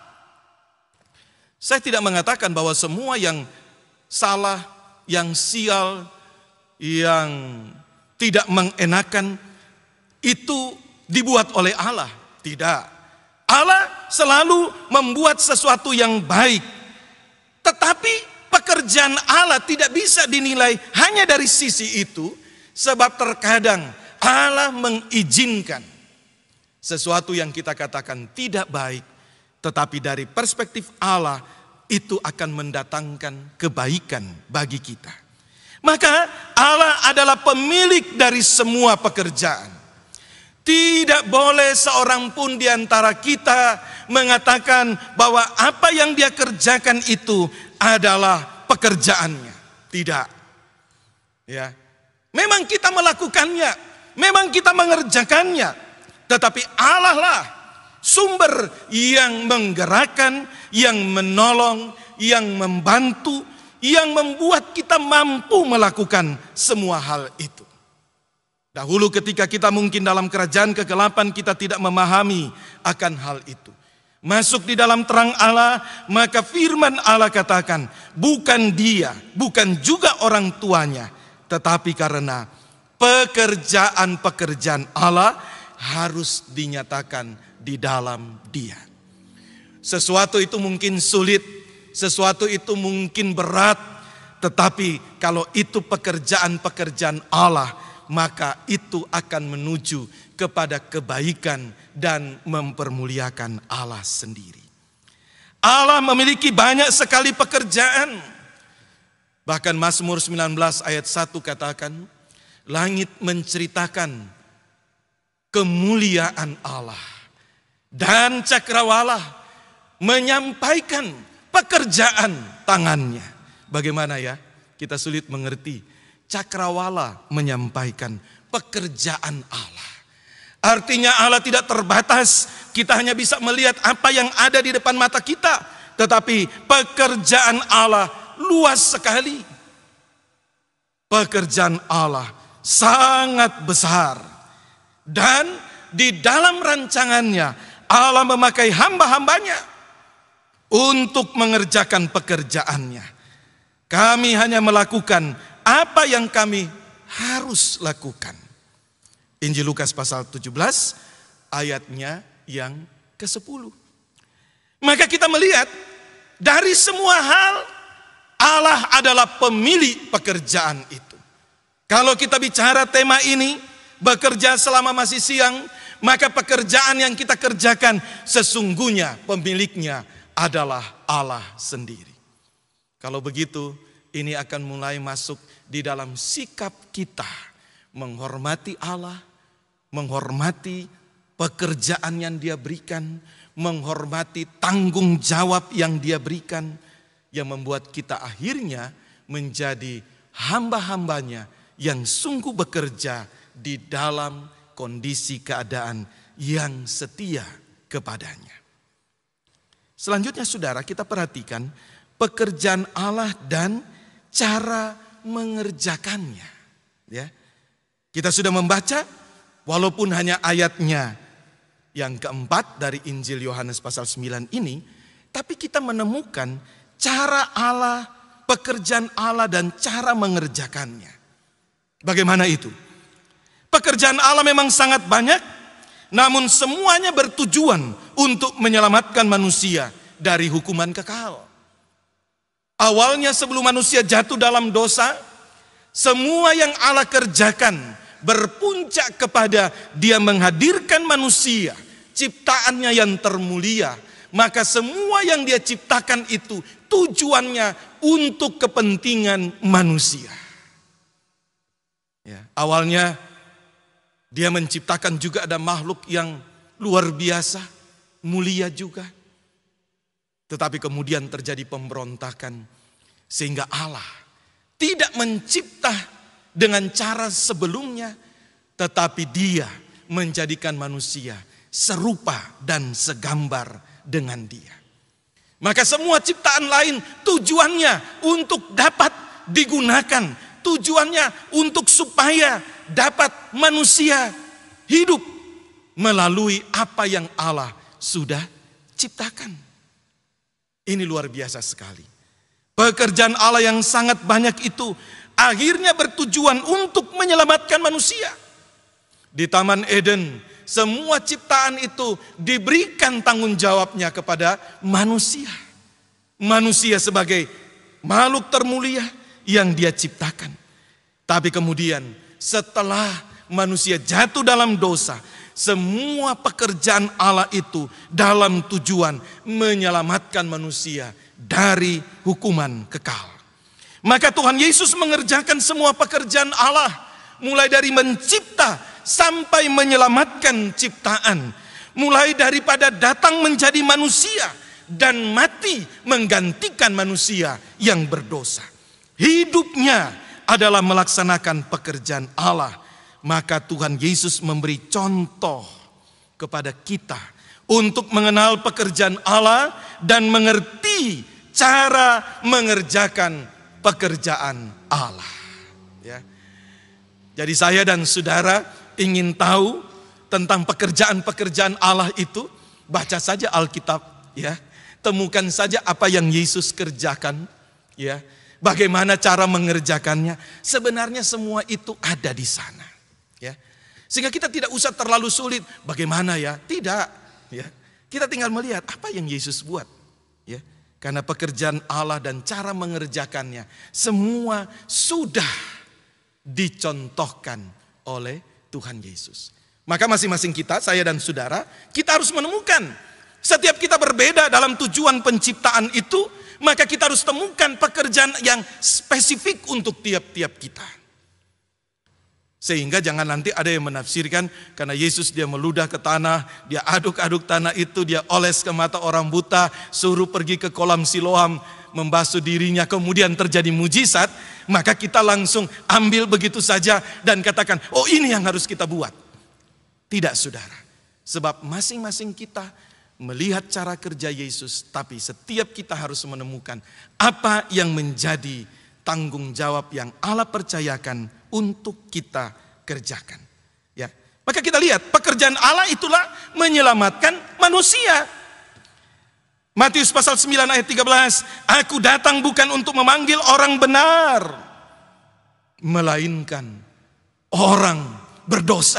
Saya tidak mengatakan bahwa semua yang salah, yang sial, yang tidak mengenakan itu dibuat oleh Allah. Tidak. Allah selalu membuat sesuatu yang baik. Tetapi pekerjaan Allah tidak bisa dinilai hanya dari sisi itu, sebab terkadang Allah mengizinkan sesuatu yang kita katakan tidak baik, tetapi dari perspektif Allah itu akan mendatangkan kebaikan bagi kita. Maka Allah adalah pemilik dari semua pekerjaan. Tidak boleh seorang pun di antara kita mengatakan bahwa apa yang dia kerjakan itu adalah pekerjaannya. Tidak. Ya. Memang kita melakukannya, memang kita mengerjakannya, tetapi Allah lah sumber yang menggerakkan, yang menolong, yang membantu, yang membuat kita mampu melakukan semua hal itu. Dahulu ketika kita mungkin dalam kerajaan kegelapan, kita tidak memahami akan hal itu. Masuk di dalam terang Allah, maka firman Allah katakan, bukan dia, bukan juga orang tuanya, tetapi karena pekerjaan-pekerjaan Allah harus dinyatakan di dalam Dia. Sesuatu itu mungkin sulit, sesuatu itu mungkin berat, tetapi kalau itu pekerjaan-pekerjaan Allah, maka itu akan menuju kepada kebaikan dan mempermuliakan Allah sendiri. Allah memiliki banyak sekali pekerjaan. Bahkan Mazmur sembilan belas ayat satu katakan, langit menceritakan kemuliaan Allah dan cakrawala menyampaikan pekerjaan tangannya. Bagaimana ya? Kita sulit mengerti. Cakrawala menyampaikan pekerjaan Allah. Artinya Allah tidak terbatas. Kita hanya bisa melihat apa yang ada di depan mata kita. Tetapi pekerjaan Allah luas sekali. Pekerjaan Allah sangat besar. Dan di dalam rancangannya Allah memakai hamba-hambanya untuk mengerjakan pekerjaannya. Kami hanya melakukan apa yang kami harus lakukan. Injil Lukas pasal tujuh belas ayatnya yang kesepuluh. Maka kita melihat dari semua hal Allah adalah pemilik pekerjaan itu. Kalau kita bicara tema ini, bekerja selama masih siang, maka pekerjaan yang kita kerjakan sesungguhnya pemiliknya adalah Allah sendiri. Kalau begitu, ini akan mulai masuk di dalam sikap kita menghormati Allah, menghormati pekerjaan yang Dia berikan, menghormati tanggung jawab yang Dia berikan, yang membuat kita akhirnya menjadi hamba-hambanya yang sungguh bekerja di dalam kondisi keadaan yang setia kepadanya. Selanjutnya saudara, kita perhatikan pekerjaan Allah dan cara mengerjakannya. Ya, kita sudah membaca walaupun hanya ayatnya yang keempat dari Injil Yohanes pasal sembilan ini, tapi kita menemukan cara Allah, pekerjaan Allah dan cara mengerjakannya. Bagaimana itu? Pekerjaan Allah memang sangat banyak, namun semuanya bertujuan untuk menyelamatkan manusia dari hukuman kekal. Awalnya sebelum manusia jatuh dalam dosa, semua yang Allah kerjakan berpuncak kepada Dia menghadirkan manusia, ciptaannya yang termulia. Maka semua yang Dia ciptakan itu tujuannya untuk kepentingan manusia. Ya, awalnya Dia menciptakan juga ada makhluk yang luar biasa, mulia juga. Tetapi kemudian terjadi pemberontakan sehingga Allah tidak mencipta dengan cara sebelumnya, tetapi Dia menjadikan manusia serupa dan segambar dengan Dia. Maka semua ciptaan lain tujuannya untuk dapat digunakan, tujuannya untuk supaya dapat manusia hidup melalui apa yang Allah sudah ciptakan. Ini luar biasa sekali. Pekerjaan Allah yang sangat banyak itu akhirnya bertujuan untuk menyelamatkan manusia. Di Taman Eden, semua ciptaan itu diberikan tanggung jawabnya kepada manusia. Manusia sebagai makhluk termulia yang Dia ciptakan. Tapi kemudian setelah manusia jatuh dalam dosa, semua pekerjaan Allah itu dalam tujuan menyelamatkan manusia dari hukuman kekal. Maka Tuhan Yesus mengerjakan semua pekerjaan Allah, mulai dari mencipta sampai menyelamatkan ciptaan, mulai daripada datang menjadi manusia dan mati menggantikan manusia yang berdosa. Hidupnya adalah melaksanakan pekerjaan Allah. Maka Tuhan Yesus memberi contoh kepada kita untuk mengenal pekerjaan Allah dan mengerti cara mengerjakan pekerjaan Allah. Ya. Jadi saya dan saudara ingin tahu tentang pekerjaan-pekerjaan Allah itu, baca saja Alkitab, ya. Temukan saja apa yang Yesus kerjakan, ya. bagaimana cara mengerjakannya. Sebenarnya semua itu ada di sana. Ya. Sehingga kita tidak usah terlalu sulit. Bagaimana ya? Tidak. Ya. Kita tinggal melihat apa yang Yesus buat. Ya. Karena pekerjaan Allah dan cara mengerjakannya semua sudah dicontohkan oleh Tuhan Yesus. Maka masing-masing kita, saya dan saudara, kita harus menemukan. Setiap kita berbeda dalam tujuan penciptaan itu, maka kita harus temukan pekerjaan yang spesifik untuk tiap-tiap kita. Sehingga jangan nanti ada yang menafsirkan, karena Yesus dia meludah ke tanah, dia aduk-aduk tanah itu, dia oles ke mata orang buta, suruh pergi ke kolam Siloam, membasuh dirinya, kemudian terjadi mujizat, maka kita langsung ambil begitu saja dan katakan, oh ini yang harus kita buat. Tidak saudara, sebab masing-masing kita melihat cara kerja Yesus, tapi setiap kita harus menemukan apa yang menjadi tanggung jawab yang Allah percayakan untuk kita kerjakan. Ya, maka kita lihat pekerjaan Allah itulah menyelamatkan manusia. Matius pasal sembilan ayat tiga belas, aku datang bukan untuk memanggil orang benar, melainkan orang berdosa.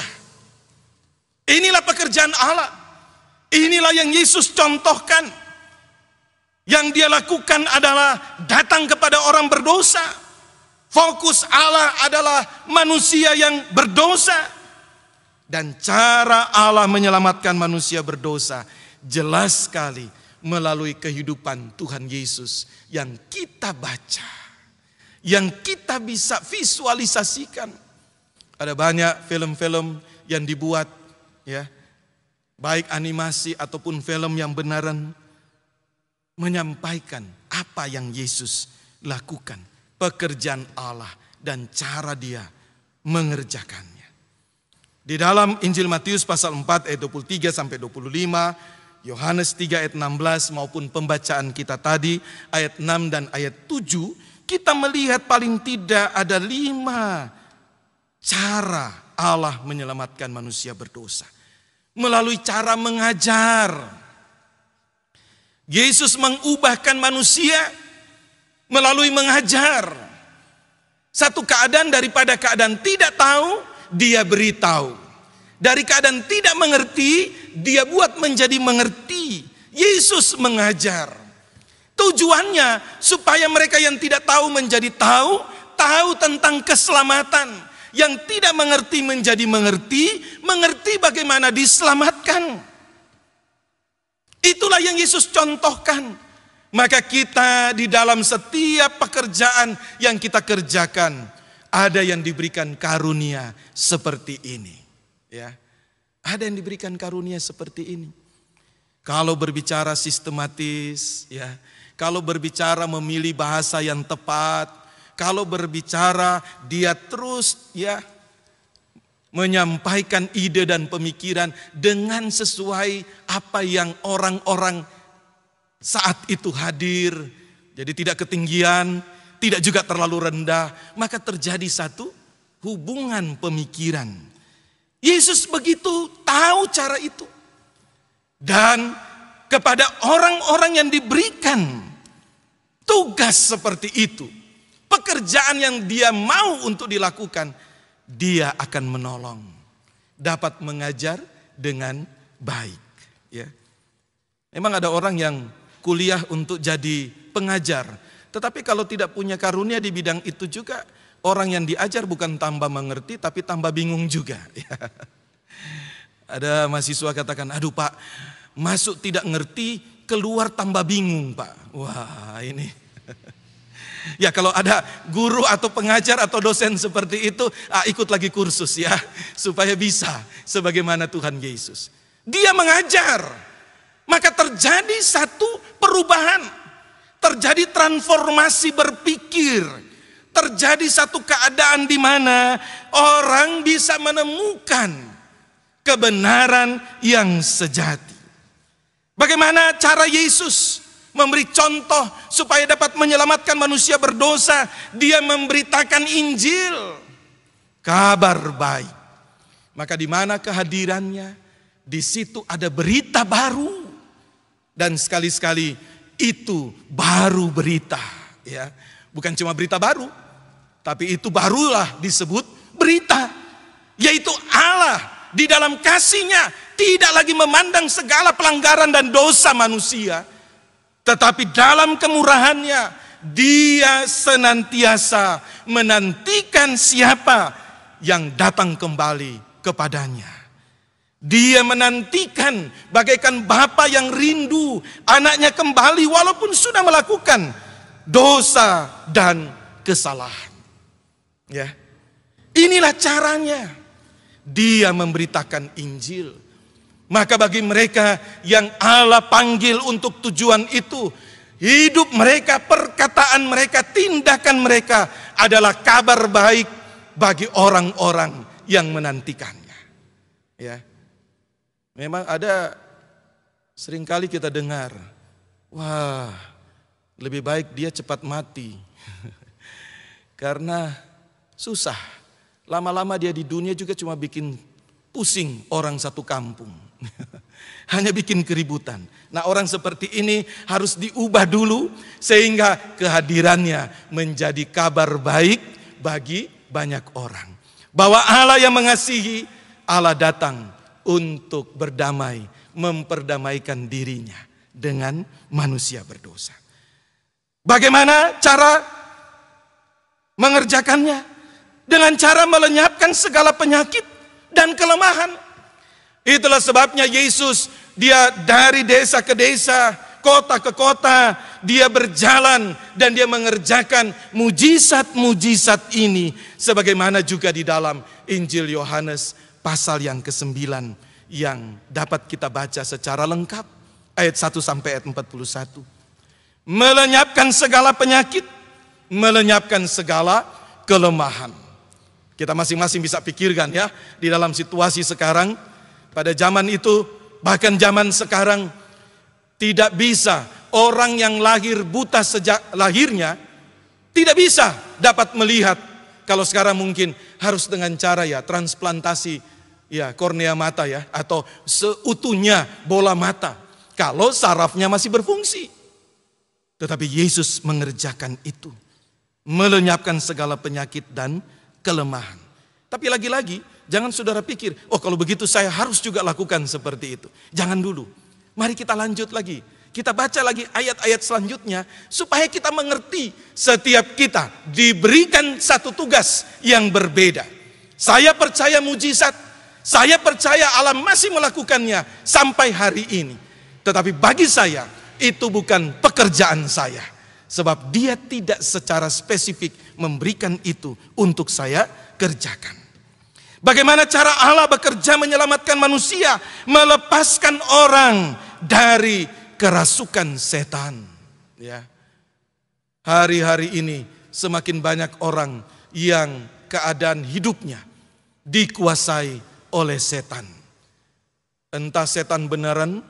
Inilah pekerjaan Allah. Inilah yang Yesus contohkan. Yang dia lakukan adalah datang kepada orang berdosa. Fokus Allah adalah manusia yang berdosa. Dan cara Allah menyelamatkan manusia berdosa jelas sekali melalui kehidupan Tuhan Yesus yang kita baca, yang kita bisa visualisasikan. Ada banyak film-film yang dibuat, ya, baik animasi ataupun film yang benaran, menyampaikan apa yang Yesus lakukan, pekerjaan Allah dan cara dia mengerjakannya. Di dalam Injil Matius pasal empat ayat dua puluh tiga sampai dua puluh lima, Yohanes tiga ayat enam belas maupun pembacaan kita tadi ayat enam dan ayat tujuh, kita melihat paling tidak ada lima cara Allah menyelamatkan manusia berdosa. Melalui cara mengajar. Yesus mengubahkan manusia melalui mengajar. Satu keadaan daripada keadaan tidak tahu, dia beritahu. Dari keadaan tidak mengerti, dia buat menjadi mengerti. Yesus mengajar. Tujuannya supaya mereka yang tidak tahu menjadi tahu, tahu tentang keselamatan. Yang tidak mengerti menjadi mengerti, mengerti bagaimana diselamatkan. Itulah yang Yesus contohkan. Maka kita di dalam setiap pekerjaan yang kita kerjakan, ada yang diberikan karunia seperti ini. Ya, ada yang diberikan karunia seperti ini. Kalau berbicara sistematis, ya, kalau berbicara memilih bahasa yang tepat, kalau berbicara dia terus ya menyampaikan ide dan pemikiran dengan sesuai apa yang orang-orang saat itu hadir. Jadi tidak ketinggian, tidak juga terlalu rendah, maka terjadi satu hubungan pemikiran. Yesus begitu tahu cara itu. Dan kepada orang-orang yang diberikan tugas seperti itu, pekerjaan yang dia mau untuk dilakukan, dia akan menolong, dapat mengajar dengan baik. Ya, memang ada orang yang kuliah untuk jadi pengajar, tetapi kalau tidak punya karunia di bidang itu juga, orang yang diajar bukan tambah mengerti, tapi tambah bingung juga. Ya. Ada mahasiswa katakan, aduh Pak, masuk tidak ngerti, keluar tambah bingung Pak. Wah ini. Ya kalau ada guru atau pengajar atau dosen seperti itu, ah, ikut lagi kursus ya, supaya bisa sebagaimana Tuhan Yesus. Dia mengajar, maka terjadi satu perubahan, terjadi transformasi berpikir, terjadi satu keadaan di mana orang bisa menemukan kebenaran yang sejati. Bagaimana cara Yesus memberi contoh supaya dapat menyelamatkan manusia berdosa? Dia memberitakan Injil, kabar baik. Maka di mana kehadirannya, di situ ada berita baru. Dan sekali-sekali itu baru berita, ya, Bukan cuma berita baru, tapi itu barulah disebut berita. Yaitu Allah di dalam kasih-Nya tidak lagi memandang segala pelanggaran dan dosa manusia, tetapi dalam kemurahan-Nya Dia senantiasa menantikan siapa yang datang kembali kepadanya. Dia menantikan bagaikan bapa yang rindu anaknya kembali walaupun sudah melakukan dosa dan kesalahan. Ya. Inilah caranya Dia memberitakan Injil. Maka bagi mereka yang Allah panggil untuk tujuan itu, hidup mereka, perkataan mereka, tindakan mereka adalah kabar baik bagi orang-orang yang menantikannya. Ya. Memang ada seringkali kita dengar, wah, lebih baik dia cepat mati. Karena susah. Lama-lama dia di dunia juga cuma bikin pusing orang satu kampung. Hanya bikin keributan. Nah, orang seperti ini harus diubah dulu sehingga kehadirannya menjadi kabar baik bagi banyak orang. Bahwa Allah yang mengasihi, Allah datang untuk berdamai, memperdamaikan dirinya dengan manusia berdosa. Bagaimana cara mengerjakannya? Dengan cara melenyapkan segala penyakit dan kelemahan. Itulah sebabnya Yesus, dia dari desa ke desa, kota ke kota, dia berjalan dan dia mengerjakan mujizat-mujizat ini. Sebagaimana juga di dalam Injil Yohanes pasal yang kesembilan yang dapat kita baca secara lengkap. Ayat satu sampai ayat empat puluh satu. Melenyapkan segala penyakit, melenyapkan segala kelemahan. Kita masing-masing bisa pikirkan ya, di dalam situasi sekarang, pada zaman itu, bahkan zaman sekarang, tidak bisa orang yang lahir buta sejak lahirnya, tidak bisa dapat melihat. Kalau sekarang mungkin harus dengan cara ya, transplantasi ya kornea mata ya, atau seutuhnya bola mata. Kalau sarafnya masih berfungsi. Tetapi Yesus mengerjakan itu. Melenyapkan segala penyakit dan kelemahan. Tapi lagi-lagi, jangan saudara pikir, oh kalau begitu saya harus juga lakukan seperti itu. Jangan dulu. Mari kita lanjut lagi. Kita baca lagi ayat-ayat selanjutnya, supaya kita mengerti setiap kita diberikan satu tugas yang berbeda. Saya percaya mujizat, saya percaya Allah masih melakukannya sampai hari ini. Tetapi bagi saya, itu bukan pekerjaan saya. Sebab Dia tidak secara spesifik memberikan itu untuk saya kerjakan. Bagaimana cara Allah bekerja menyelamatkan manusia, melepaskan orang dari kerasukan setan. Ya. Hari-hari ini semakin banyak orang yang keadaan hidupnya dikuasai oleh setan. Entah setan beneran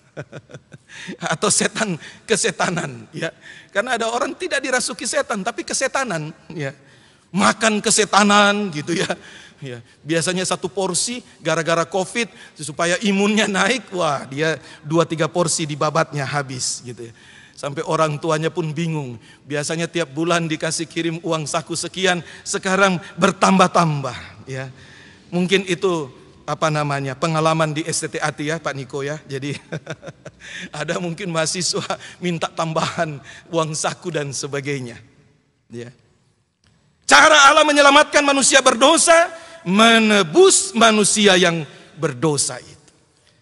atau setan kesetanan, ya. Karena ada orang tidak dirasuki setan tapi kesetanan, ya. Makan kesetanan gitu ya. Ya, biasanya satu porsi gara-gara Covid supaya imunnya naik, wah dia dua tiga porsi di babatnya habis gitu ya. Sampai orang tuanya pun bingung. Biasanya tiap bulan dikasih kirim uang saku sekian, sekarang bertambah-tambah, ya. Mungkin itu apa namanya, pengalaman di S T T A T ya Pak Niko ya. Jadi ada mungkin mahasiswa minta tambahan uang saku dan sebagainya. Ya. Cara Allah menyelamatkan manusia berdosa, menebus manusia yang berdosa itu.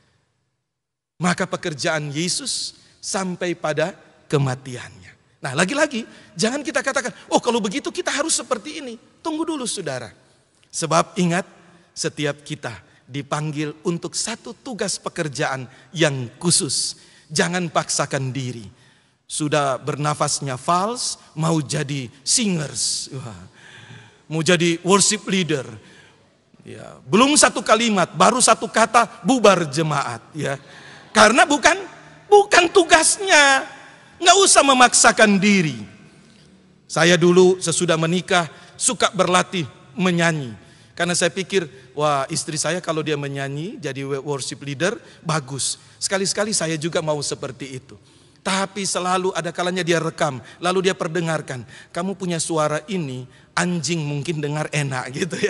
Maka pekerjaan Yesus sampai pada kematiannya. Nah lagi-lagi jangan kita katakan, oh kalau begitu kita harus seperti ini. Tunggu dulu saudara. Sebab ingat, setiap kita dipanggil untuk satu tugas pekerjaan yang khusus. Jangan paksakan diri. Sudah bernafasnya fals, mau jadi singers, wah, mau jadi worship leader. Ya, belum satu kalimat, baru satu kata bubar jemaat. Ya, karena bukan bukan tugasnya. Nggak usah memaksakan diri. Saya dulu sesudah menikah suka berlatih menyanyi. Karena saya pikir, wah istri saya kalau dia menyanyi jadi worship leader, bagus. Sekali-sekali saya juga mau seperti itu. Tapi selalu ada kalanya dia rekam, lalu dia perdengarkan. Kamu punya suara ini, anjing mungkin dengar enak gitu ya.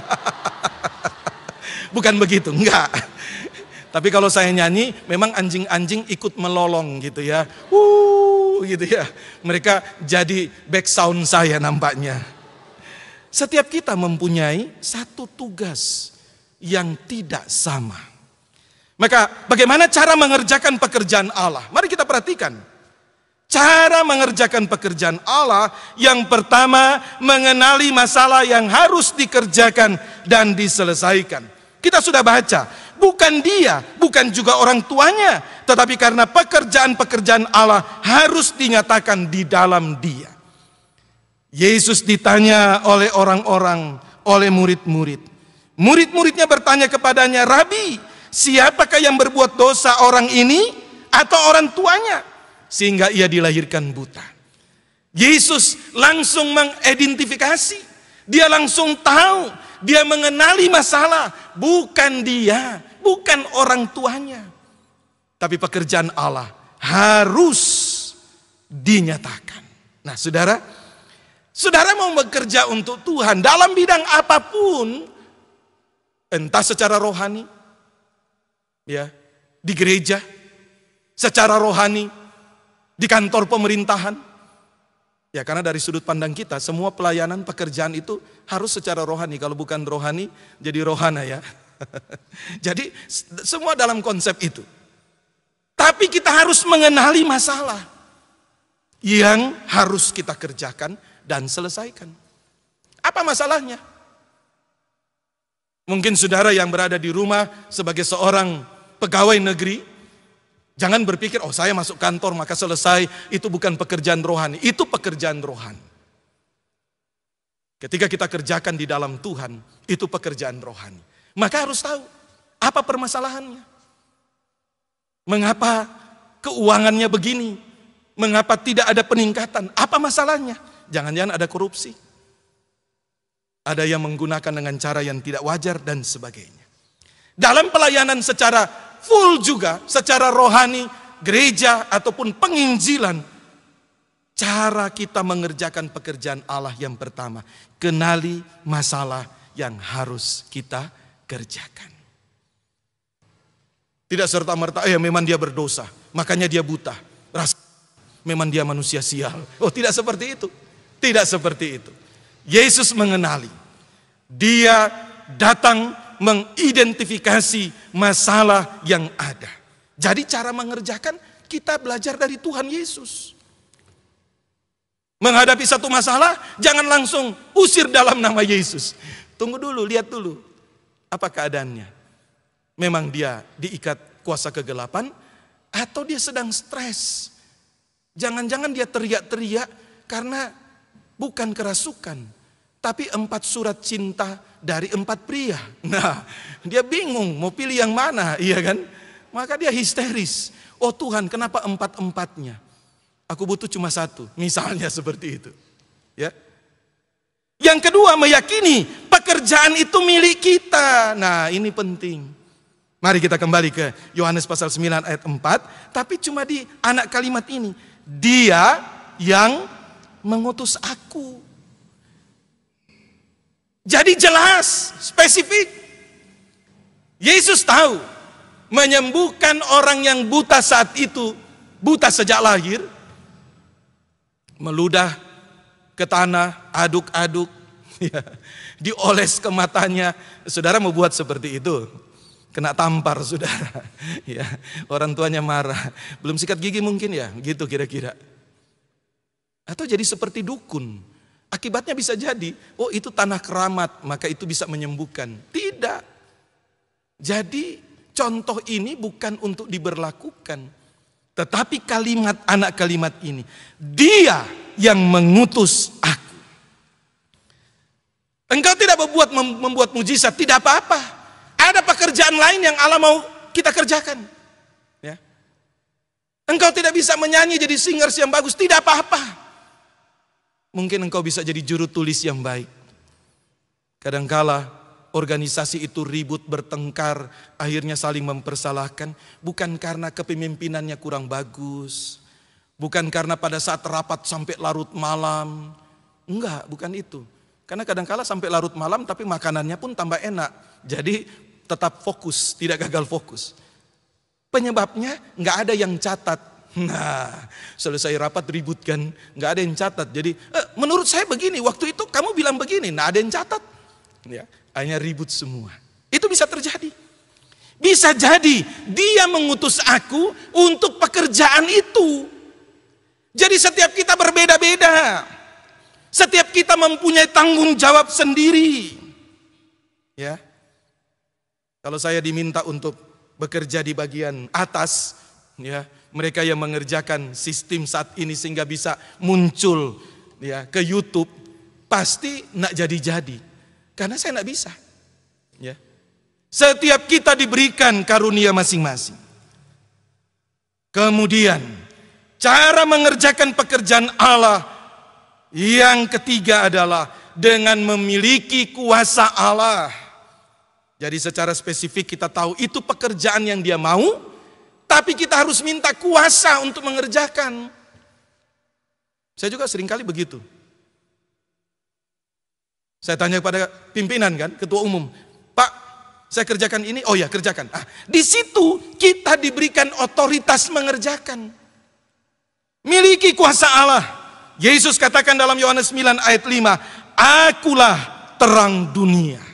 Bukan begitu, enggak. Tapi kalau saya nyanyi, memang anjing-anjing ikut melolong gitu ya. Wuh, gitu ya. Mereka jadi back sound saya nampaknya. Setiap kita mempunyai satu tugas yang tidak sama. Maka bagaimana cara mengerjakan pekerjaan Allah? Mari kita perhatikan. Cara mengerjakan pekerjaan Allah, yang pertama mengenali masalah yang harus dikerjakan dan diselesaikan. Kita sudah baca, bukan dia, bukan juga orang tuanya, tetapi karena pekerjaan-pekerjaan Allah harus dinyatakan di dalam dia. Yesus ditanya oleh orang-orang, oleh murid-murid. Murid-muridnya bertanya kepadanya, Rabi, siapakah yang berbuat dosa, orang ini atau orang tuanya, sehingga ia dilahirkan buta? Yesus langsung mengidentifikasi, dia langsung tahu, dia mengenali masalah, bukan dia, bukan orang tuanya. Tapi pekerjaan Allah harus dinyatakan. Nah, saudara, saudara mau bekerja untuk Tuhan dalam bidang apapun, entah secara rohani, ya, di gereja, secara rohani, di kantor pemerintahan. Ya, karena dari sudut pandang kita, semua pelayanan pekerjaan itu harus secara rohani. Kalau bukan rohani, jadi rohana ya. Jadi semua dalam konsep itu. Tapi kita harus mengenali masalah yang harus kita kerjakan dan selesaikan. Apa masalahnya? Mungkin saudara yang berada di rumah sebagai seorang pegawai negeri, jangan berpikir, oh saya masuk kantor maka selesai, itu bukan pekerjaan rohani. Itu pekerjaan rohani. Ketika kita kerjakan di dalam Tuhan, itu pekerjaan rohani. Maka harus tahu, apa permasalahannya? Mengapa keuangannya begini? Mengapa tidak ada peningkatan? Apa masalahnya? Jangan-jangan ada korupsi. Ada yang menggunakan dengan cara yang tidak wajar dan sebagainya. Dalam pelayanan secara full juga, secara rohani, gereja ataupun penginjilan, cara kita mengerjakan pekerjaan Allah yang pertama, kenali masalah yang harus kita kerjakan. Tidak serta-merta, ya memang dia berdosa, makanya dia buta. Ras, memang dia manusia sial. Oh, tidak seperti itu. Tidak seperti itu. Yesus mengenali, dia datang mengidentifikasi masalah yang ada. Jadi cara mengerjakan, kita belajar dari Tuhan Yesus. Menghadapi satu masalah, jangan langsung usir dalam nama Yesus. Tunggu dulu, lihat dulu, apa keadaannya. Memang dia diikat kuasa kegelapan, atau dia sedang stres. Jangan-jangan dia teriak-teriak karena bukan kerasukan, tapi empat surat cinta dari empat pria. Nah, dia bingung mau pilih yang mana, iya kan? Maka dia histeris. Oh Tuhan, kenapa empat-empatnya? Aku butuh cuma satu, misalnya seperti itu. Ya. Yang kedua, meyakini pekerjaan itu milik kita. Nah, ini penting. Mari kita kembali ke Yohanes pasal sembilan ayat empat, tapi cuma di anak kalimat ini. Dia yang mengutus aku. Jadi jelas, spesifik. Yesus tahu menyembuhkan orang yang buta saat itu, buta sejak lahir, meludah ke tanah, aduk-aduk, ya, dioles ke matanya. Saudara mau buat seperti itu, kena tampar saudara, ya, orang tuanya marah, belum sikat gigi mungkin ya, gitu kira-kira. Atau jadi seperti dukun. Akibatnya bisa jadi, oh itu tanah keramat, maka itu bisa menyembuhkan. Tidak. Jadi contoh ini bukan untuk diberlakukan. Tetapi kalimat, anak kalimat ini, dia yang mengutus aku. Engkau tidak membuat, membuat mujizat, tidak apa-apa. Ada pekerjaan lain yang Allah mau kita kerjakan. Ya. Engkau tidak bisa menyanyi jadi singers yang bagus, tidak apa-apa. Mungkin engkau bisa jadi juru tulis yang baik. Kadangkala organisasi itu ribut, bertengkar, akhirnya saling mempersalahkan. Bukan karena kepemimpinannya kurang bagus, Bukan karena pada saat rapat sampai larut malam. Enggak, bukan itu. Karena kadang-kala sampai larut malam tapi makanannya pun tambah enak. Jadi tetap fokus, tidak gagal fokus. Penyebabnya nggak ada yang catat. Nah, selesai rapat ribut kan, nggak ada yang catat. Jadi eh, menurut saya begini, waktu itu kamu bilang begini, nggak ada yang catat. Ya, hanya ribut semua. Itu bisa terjadi. Bisa jadi dia mengutus aku untuk pekerjaan itu. Jadi setiap kita berbeda-beda. Setiap kita mempunyai tanggung jawab sendiri. Ya. Kalau saya diminta untuk bekerja di bagian atas, ya, mereka yang mengerjakan sistem saat ini sehingga bisa muncul ya ke YouTube, pasti nak jadi-jadi. Karena saya nak bisa. Ya. Setiap kita diberikan karunia masing-masing. Kemudian cara mengerjakan pekerjaan Allah yang ketiga adalah dengan memiliki kuasa Allah. Jadi secara spesifik kita tahu itu pekerjaan yang dia mau, tapi kita harus minta kuasa untuk mengerjakan. Saya juga seringkali begitu. Saya tanya kepada pimpinan kan, ketua umum, Pak, saya kerjakan ini, oh ya kerjakan. Ah, di situ kita diberikan otoritas mengerjakan. Miliki kuasa Allah. Yesus katakan dalam Yohanes sembilan ayat lima, akulah terang dunia.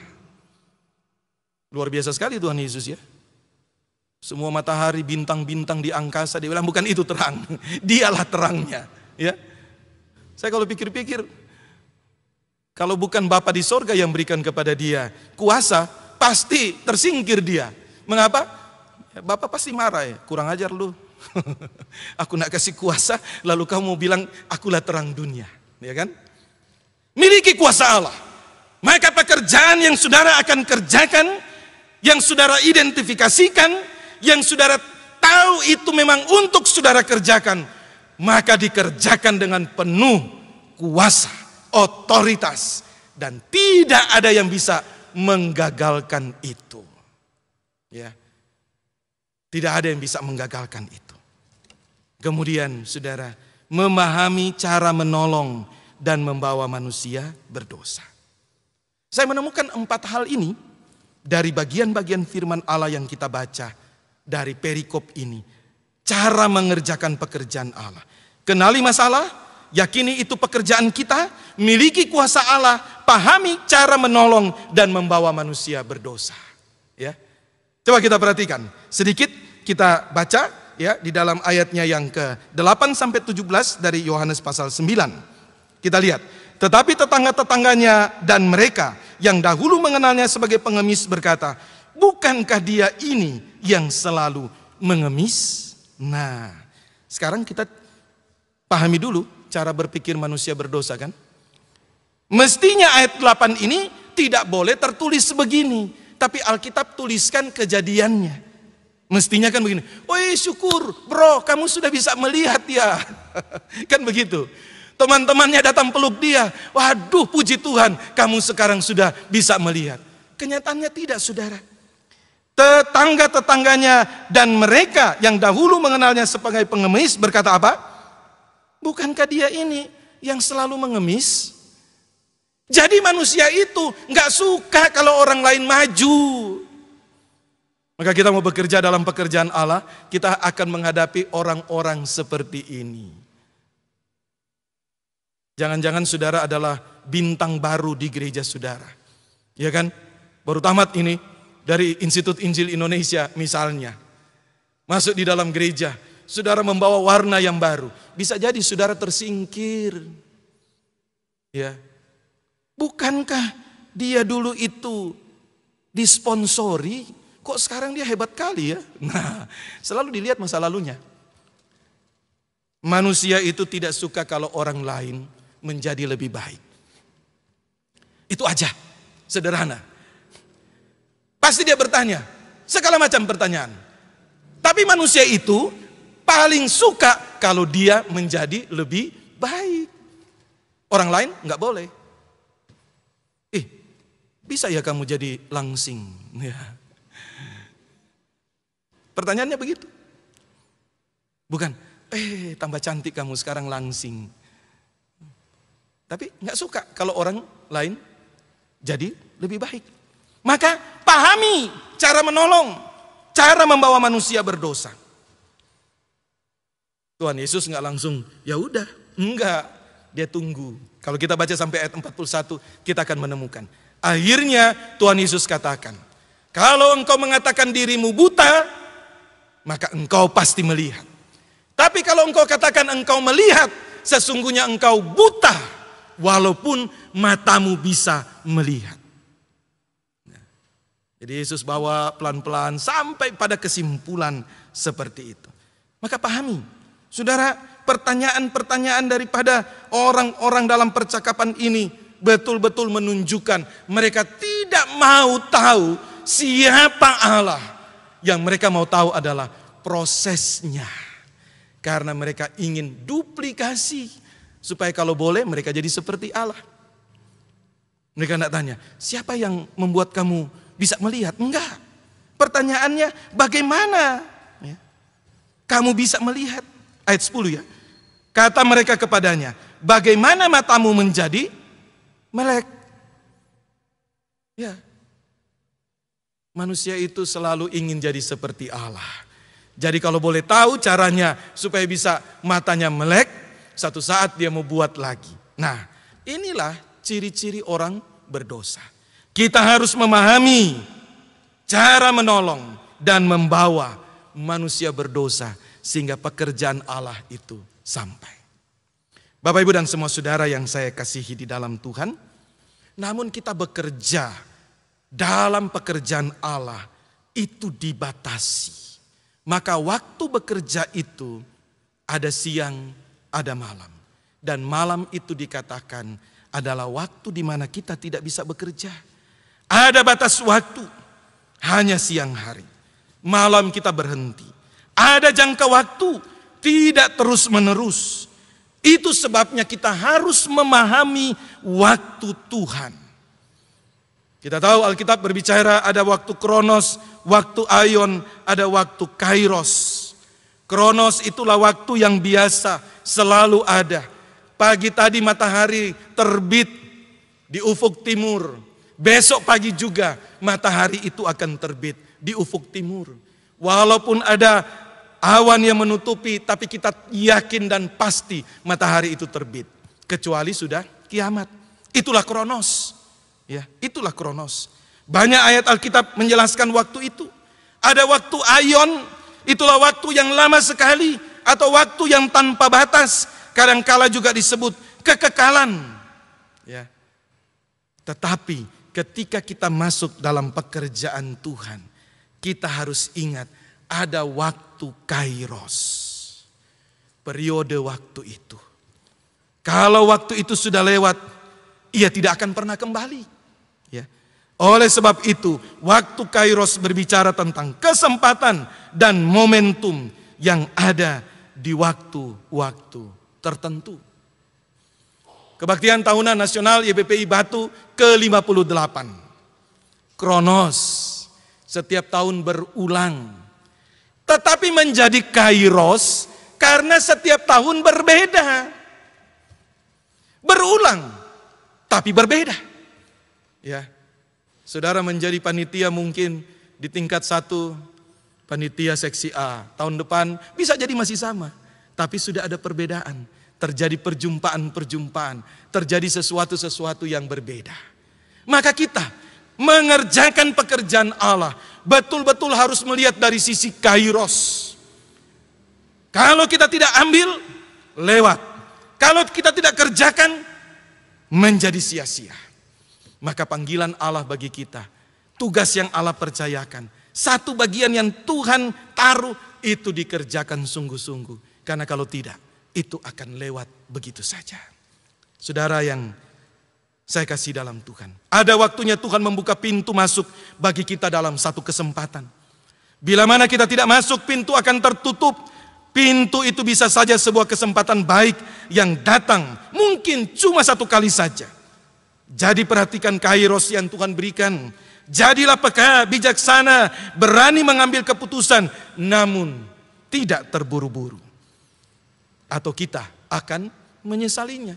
Luar biasa sekali Tuhan Yesus ya. Semua matahari, bintang-bintang di angkasa, dia bilang bukan itu terang, dialah terangnya. Ya, saya kalau pikir-pikir, kalau bukan Bapa di sorga yang berikan kepada dia kuasa, pasti tersingkir dia. Mengapa? Ya, Bapa pasti marah ya, kurang ajar lu. Aku nak kasih kuasa, lalu kamu bilang akulah terang dunia, ya kan? Miliki kuasa Allah, maka pekerjaan yang saudara akan kerjakan, yang saudara identifikasikan, yang saudara tahu itu memang untuk saudara kerjakan, maka dikerjakan dengan penuh kuasa, otoritas, dan tidak ada yang bisa menggagalkan itu. Ya, tidak ada yang bisa menggagalkan itu. Kemudian saudara memahami cara menolong dan membawa manusia berdosa. Saya menemukan empat hal ini dari bagian-bagian firman Allah yang kita baca dari perikop ini. Cara mengerjakan pekerjaan Allah. Kenali masalah, yakini itu pekerjaan kita, miliki kuasa Allah, pahami cara menolong dan membawa manusia berdosa. Ya. Coba kita perhatikan, sedikit kita baca ya di dalam ayatnya yang ke delapan sampai tujuh belas dari Yohanes pasal sembilan. Kita lihat, tetapi tetangga-tetangganya dan mereka yang dahulu mengenalnya sebagai pengemis berkata, bukankah dia ini yang selalu mengemis? Nah, sekarang kita pahami dulu cara berpikir manusia berdosa kan? Mestinya ayat delapan ini tidak boleh tertulis sebegini, tapi Alkitab tuliskan kejadiannya. Mestinya kan begini, woi syukur bro kamu sudah bisa melihat ya. Kan begitu. Teman-temannya datang peluk dia, waduh puji Tuhan kamu sekarang sudah bisa melihat. Kenyataannya tidak saudara. Tetangga-tetangganya dan mereka yang dahulu mengenalnya sebagai pengemis berkata apa? Bukankah dia ini yang selalu mengemis? Jadi manusia itu nggak suka kalau orang lain maju. Maka kita mau bekerja dalam pekerjaan Allah, kita akan menghadapi orang-orang seperti ini. Jangan-jangan saudara adalah bintang baru di gereja saudara. Ya kan? Baru tamat ini dari Institut Injil Indonesia misalnya. Masuk di dalam gereja, saudara membawa warna yang baru. Bisa jadi saudara tersingkir. Ya. Bukankah dia dulu itu disponsori? Kok sekarang dia hebat kali ya? Nah, selalu dilihat masa lalunya. Manusia itu tidak suka kalau orang lain menjadi lebih baik. Itu aja, sederhana. Pasti dia bertanya, segala macam pertanyaan. Tapi manusia itu paling suka kalau dia menjadi lebih baik. Orang lain nggak boleh. Eh, bisa ya kamu jadi langsing? Ya. Pertanyaannya begitu. Bukan, eh tambah cantik kamu sekarang langsing. Tapi nggak suka kalau orang lain jadi lebih baik. Maka pahami cara menolong, cara membawa manusia berdosa. Tuhan Yesus nggak langsung, ya udah, enggak, dia tunggu. Kalau kita baca sampai ayat empat puluh satu, kita akan menemukan. Akhirnya Tuhan Yesus katakan, kalau engkau mengatakan dirimu buta, maka engkau pasti melihat. Tapi kalau engkau katakan engkau melihat, sesungguhnya engkau buta, walaupun matamu bisa melihat. Nah, jadi Yesus bawa pelan-pelan sampai pada kesimpulan seperti itu. Maka pahami, saudara, pertanyaan-pertanyaan daripada orang-orang dalam percakapan ini betul-betul menunjukkan mereka tidak mau tahu siapa Allah. Yang mereka mau tahu adalah prosesnya. Karena mereka ingin duplikasi. Supaya kalau boleh mereka jadi seperti Allah. Mereka tidak tanya, siapa yang membuat kamu bisa melihat? Enggak. Pertanyaannya, bagaimana ya, kamu bisa melihat? Ayat sepuluh ya. Kata mereka kepadanya, bagaimana matamu menjadi melek? Ya. Manusia itu selalu ingin jadi seperti Allah. Jadi kalau boleh tahu caranya supaya bisa matanya melek, satu saat dia mau buat lagi. Nah, inilah ciri-ciri orang berdosa. Kita harus memahami cara menolong dan membawa manusia berdosa sehingga pekerjaan Allah itu sampai. Bapak, Ibu, dan semua saudara yang saya kasihi di dalam Tuhan, namun kita bekerja dalam pekerjaan Allah itu dibatasi. Maka waktu bekerja itu ada siang, ada malam. Dan malam itu dikatakan adalah waktu di mana kita tidak bisa bekerja. Ada batas waktu, hanya siang hari. Malam kita berhenti. Ada jangka waktu, tidak terus menerus. Itu sebabnya kita harus memahami waktu Tuhan. Kita tahu Alkitab berbicara ada waktu Kronos, waktu Aion, ada waktu Kairos. Kronos itulah waktu yang biasa, selalu ada. Pagi tadi matahari terbit di ufuk timur. Besok pagi juga matahari itu akan terbit di ufuk timur. Walaupun ada awan yang menutupi, tapi kita yakin dan pasti matahari itu terbit. Kecuali sudah kiamat. Itulah Kronos. Ya, itulah Kronos. Banyak ayat Alkitab menjelaskan waktu itu. Ada waktu Aion, itulah waktu yang lama sekali, atau waktu yang tanpa batas. Kadangkala juga disebut kekekalan. Ya. Tetapi ketika kita masuk dalam pekerjaan Tuhan, kita harus ingat ada waktu Kairos. Periode waktu itu. Kalau waktu itu sudah lewat, ia tidak akan pernah kembali. Ya. Oleh sebab itu, waktu Kairos berbicara tentang kesempatan dan momentum yang ada di waktu-waktu tertentu. Kebaktian Tahunan Nasional Y B P I Batu ke lima puluh delapan. Kronos setiap tahun berulang. Tetapi menjadi Kairos karena setiap tahun berbeda. Berulang, tapi berbeda. Ya, saudara menjadi panitia mungkin di tingkat satu, panitia seksi A. Tahun depan bisa jadi masih sama. Tapi sudah ada perbedaan. Terjadi perjumpaan-perjumpaan. Terjadi sesuatu-sesuatu yang berbeda. Maka kita mengerjakan pekerjaan Allah betul-betul harus melihat dari sisi Kairos. Kalau kita tidak ambil, lewat. Kalau kita tidak kerjakan, menjadi sia-sia. Maka panggilan Allah bagi kita, tugas yang Allah percayakan, satu bagian yang Tuhan taruh, itu dikerjakan sungguh-sungguh. Karena kalau tidak, itu akan lewat begitu saja. Saudara yang saya kasih dalam Tuhan, ada waktunya Tuhan membuka pintu masuk bagi kita dalam satu kesempatan. Bila mana kita tidak masuk, pintu akan tertutup. Pintu itu bisa saja sebuah kesempatan baik yang datang, mungkin cuma satu kali saja. Jadi perhatikan Kairos yang Tuhan berikan. Jadilah peka, bijaksana, berani mengambil keputusan, namun tidak terburu-buru. atau kita akan menyesalinya.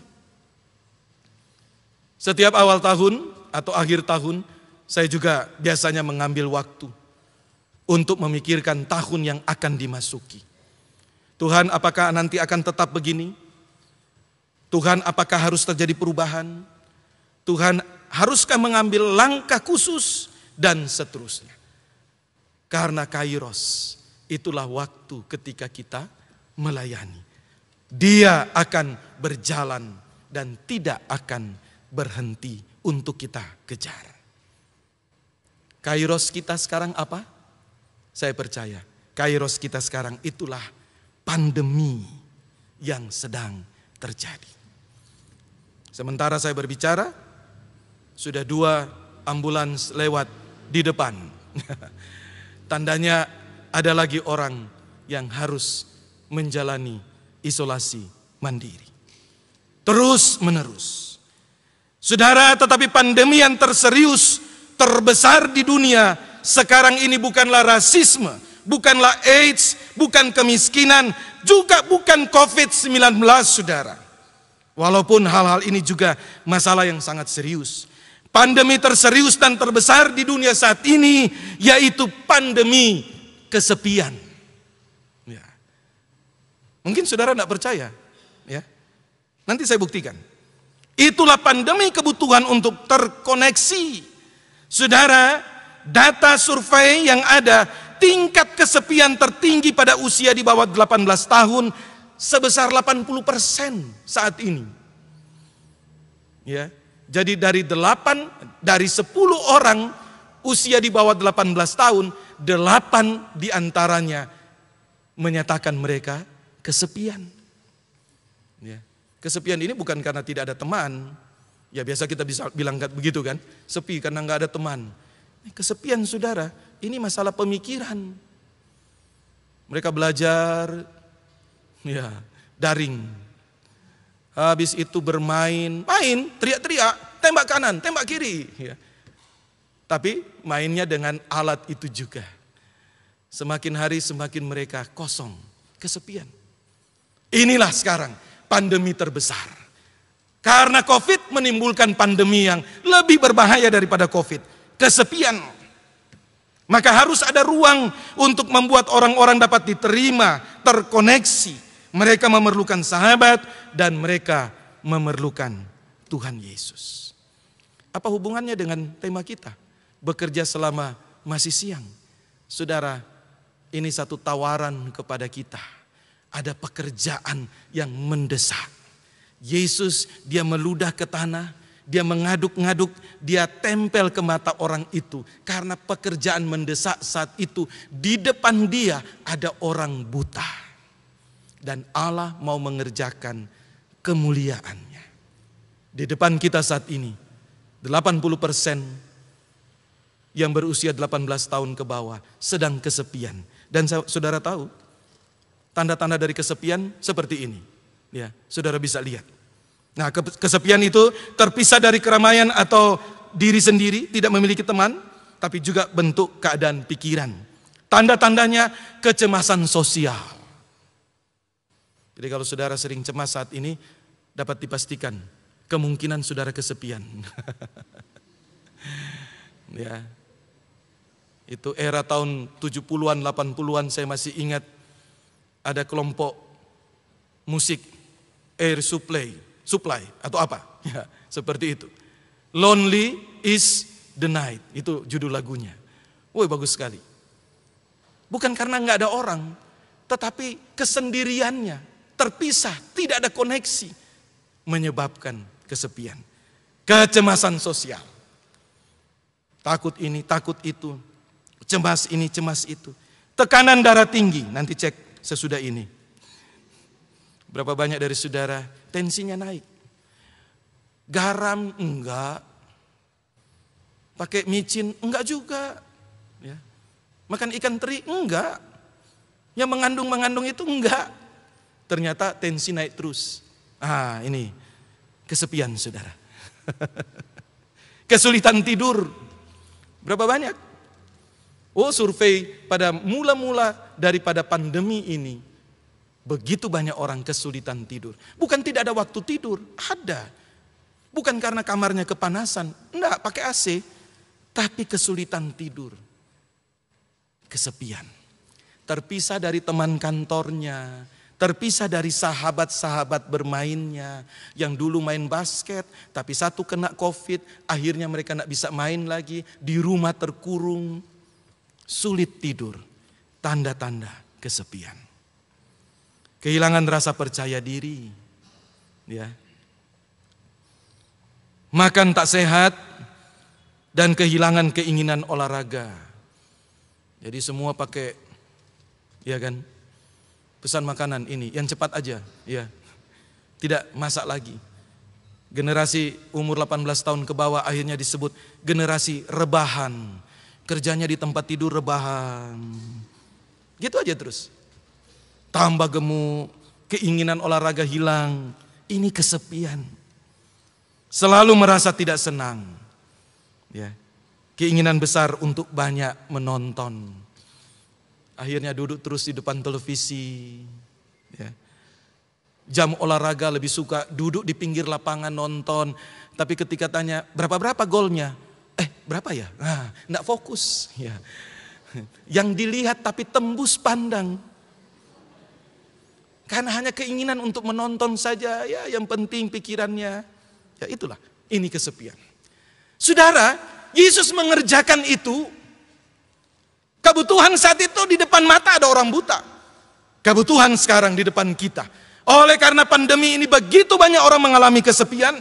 Setiap awal tahun atau akhir tahun, saya juga biasanya mengambil waktu untuk memikirkan tahun yang akan dimasuki. Tuhan, apakah nanti akan tetap begini? Tuhan, apakah harus terjadi perubahan? Tuhan, haruskah mengambil langkah khusus? Dan seterusnya. Karena Kairos, itulah waktu ketika kita melayani. Dia akan berjalan dan tidak akan berhenti untuk kita kejar. Kairos kita sekarang apa? Saya percaya Kairos kita sekarang itulah pandemi yang sedang terjadi. Sementara saya berbicara, sudah dua ambulans lewat di depan. Tandanya ada lagi orang yang harus menjalani isolasi mandiri. Terus menerus. Saudara, tetapi pandemi yang terserius, terbesar di dunia sekarang ini bukanlah rasisme, bukanlah AIDS, bukan kemiskinan, juga bukan covid sembilan belas, saudara. Walaupun hal-hal ini juga masalah yang sangat serius. Pandemi terserius dan terbesar di dunia saat ini yaitu pandemi kesepian. Ya. Mungkin saudara tidak percaya, ya. Nanti saya buktikan. Itulah pandemi kebutuhan untuk terkoneksi. Saudara, data survei yang ada, tingkat kesepian tertinggi pada usia di bawah delapan belas tahun sebesar delapan puluh persen saat ini. Ya. Jadi dari delapan, dari sepuluh orang usia di bawah delapan belas tahun, delapan diantaranya menyatakan mereka kesepian. Ya. Kesepian ini bukan karena tidak ada teman. Ya biasa kita bisa bilang begitu kan, sepi karena nggak ada teman. Kesepian saudara, ini masalah pemikiran. Mereka belajar, ya daring. Habis itu bermain, main, teriak-teriak, tembak kanan, tembak kiri. Ya. Tapi mainnya dengan alat itu juga. Semakin hari semakin mereka kosong, kesepian. Inilah sekarang pandemi terbesar. Karena COVID menimbulkan pandemi yang lebih berbahaya daripada COVID. Kesepian. Maka harus ada ruang untuk membuat orang-orang dapat diterima, terkoneksi. Mereka memerlukan sahabat dan mereka memerlukan Tuhan Yesus. Apa hubungannya dengan tema kita? Bekerja selama masih siang. Saudara, ini satu tawaran kepada kita. Ada pekerjaan yang mendesak. Yesus dia meludah ke tanah, dia mengaduk-ngaduk, dia tempel ke mata orang itu. Karena pekerjaan mendesak saat itu, di depan dia ada orang buta. Dan Allah mau mengerjakan kemuliaannya. Di depan kita saat ini, delapan puluh persen yang berusia delapan belas tahun ke bawah sedang kesepian. Dan saudara tahu, tanda-tanda dari kesepian seperti ini. Ya, saudara bisa lihat. Nah, kesepian itu terpisah dari keramaian atau diri sendiri, tidak memiliki teman, tapi juga bentuk keadaan pikiran. Tanda-tandanya kecemasan sosial. Jadi kalau saudara sering cemas saat ini, dapat dipastikan kemungkinan saudara kesepian. Ya, itu era tahun tujuh puluhan, delapan puluhan saya masih ingat ada kelompok musik Air Supply, Supply atau apa? Ya, seperti itu. Lonely is the night, itu judul lagunya. Woi bagus sekali. Bukan karena nggak ada orang, tetapi kesendiriannya. Terpisah, tidak ada koneksi, menyebabkan kesepian, kecemasan sosial, takut ini, takut itu, cemas ini, cemas itu, tekanan darah tinggi. Nanti cek sesudah ini, berapa banyak dari saudara tensinya naik, garam enggak, pakai micin enggak juga, ya. Makan ikan teri enggak, yang mengandung mengandung itu enggak. Ternyata tensi naik terus. Ah, ini kesepian saudara. Kesulitan tidur. Berapa banyak? Oh, survei pada mula-mula daripada pandemi ini. Begitu banyak orang kesulitan tidur. Bukan tidak ada waktu tidur, ada. Bukan karena kamarnya kepanasan, enggak, pakai A C. Tapi kesulitan tidur. Kesepian. Terpisah dari teman kantornya, terpisah dari sahabat-sahabat bermainnya. Yang dulu main basket, tapi satu kena COVID, akhirnya mereka enggak bisa main lagi. Di rumah terkurung, sulit tidur. Tanda-tanda kesepian. Kehilangan rasa percaya diri, ya. Makan tak sehat dan kehilangan keinginan olahraga. Jadi semua pakai, ya kan, pesan makanan ini yang cepat aja, ya. Tidak masak lagi. Generasi umur delapan belas tahun ke bawah akhirnya disebut generasi rebahan. Kerjanya di tempat tidur rebahan. Gitu aja terus. Tambah gemuk, keinginan olahraga hilang, ini kesepian. Selalu merasa tidak senang. Ya. Keinginan besar untuk banyak menonton. Akhirnya duduk terus di depan televisi. Ya. Jam olahraga lebih suka duduk di pinggir lapangan nonton. Tapi ketika tanya berapa-berapa golnya? Eh berapa ya? Nah, enggak fokus. Ya. Yang dilihat tapi tembus pandang. Karena hanya keinginan untuk menonton saja, ya yang penting pikirannya. Ya itulah, ini kesepian. Saudara, Yesus mengerjakan itu. Kebutuhan saat itu di depan mata ada orang buta. Kebutuhan sekarang di depan kita. Oleh karena pandemi ini begitu banyak orang mengalami kesepian.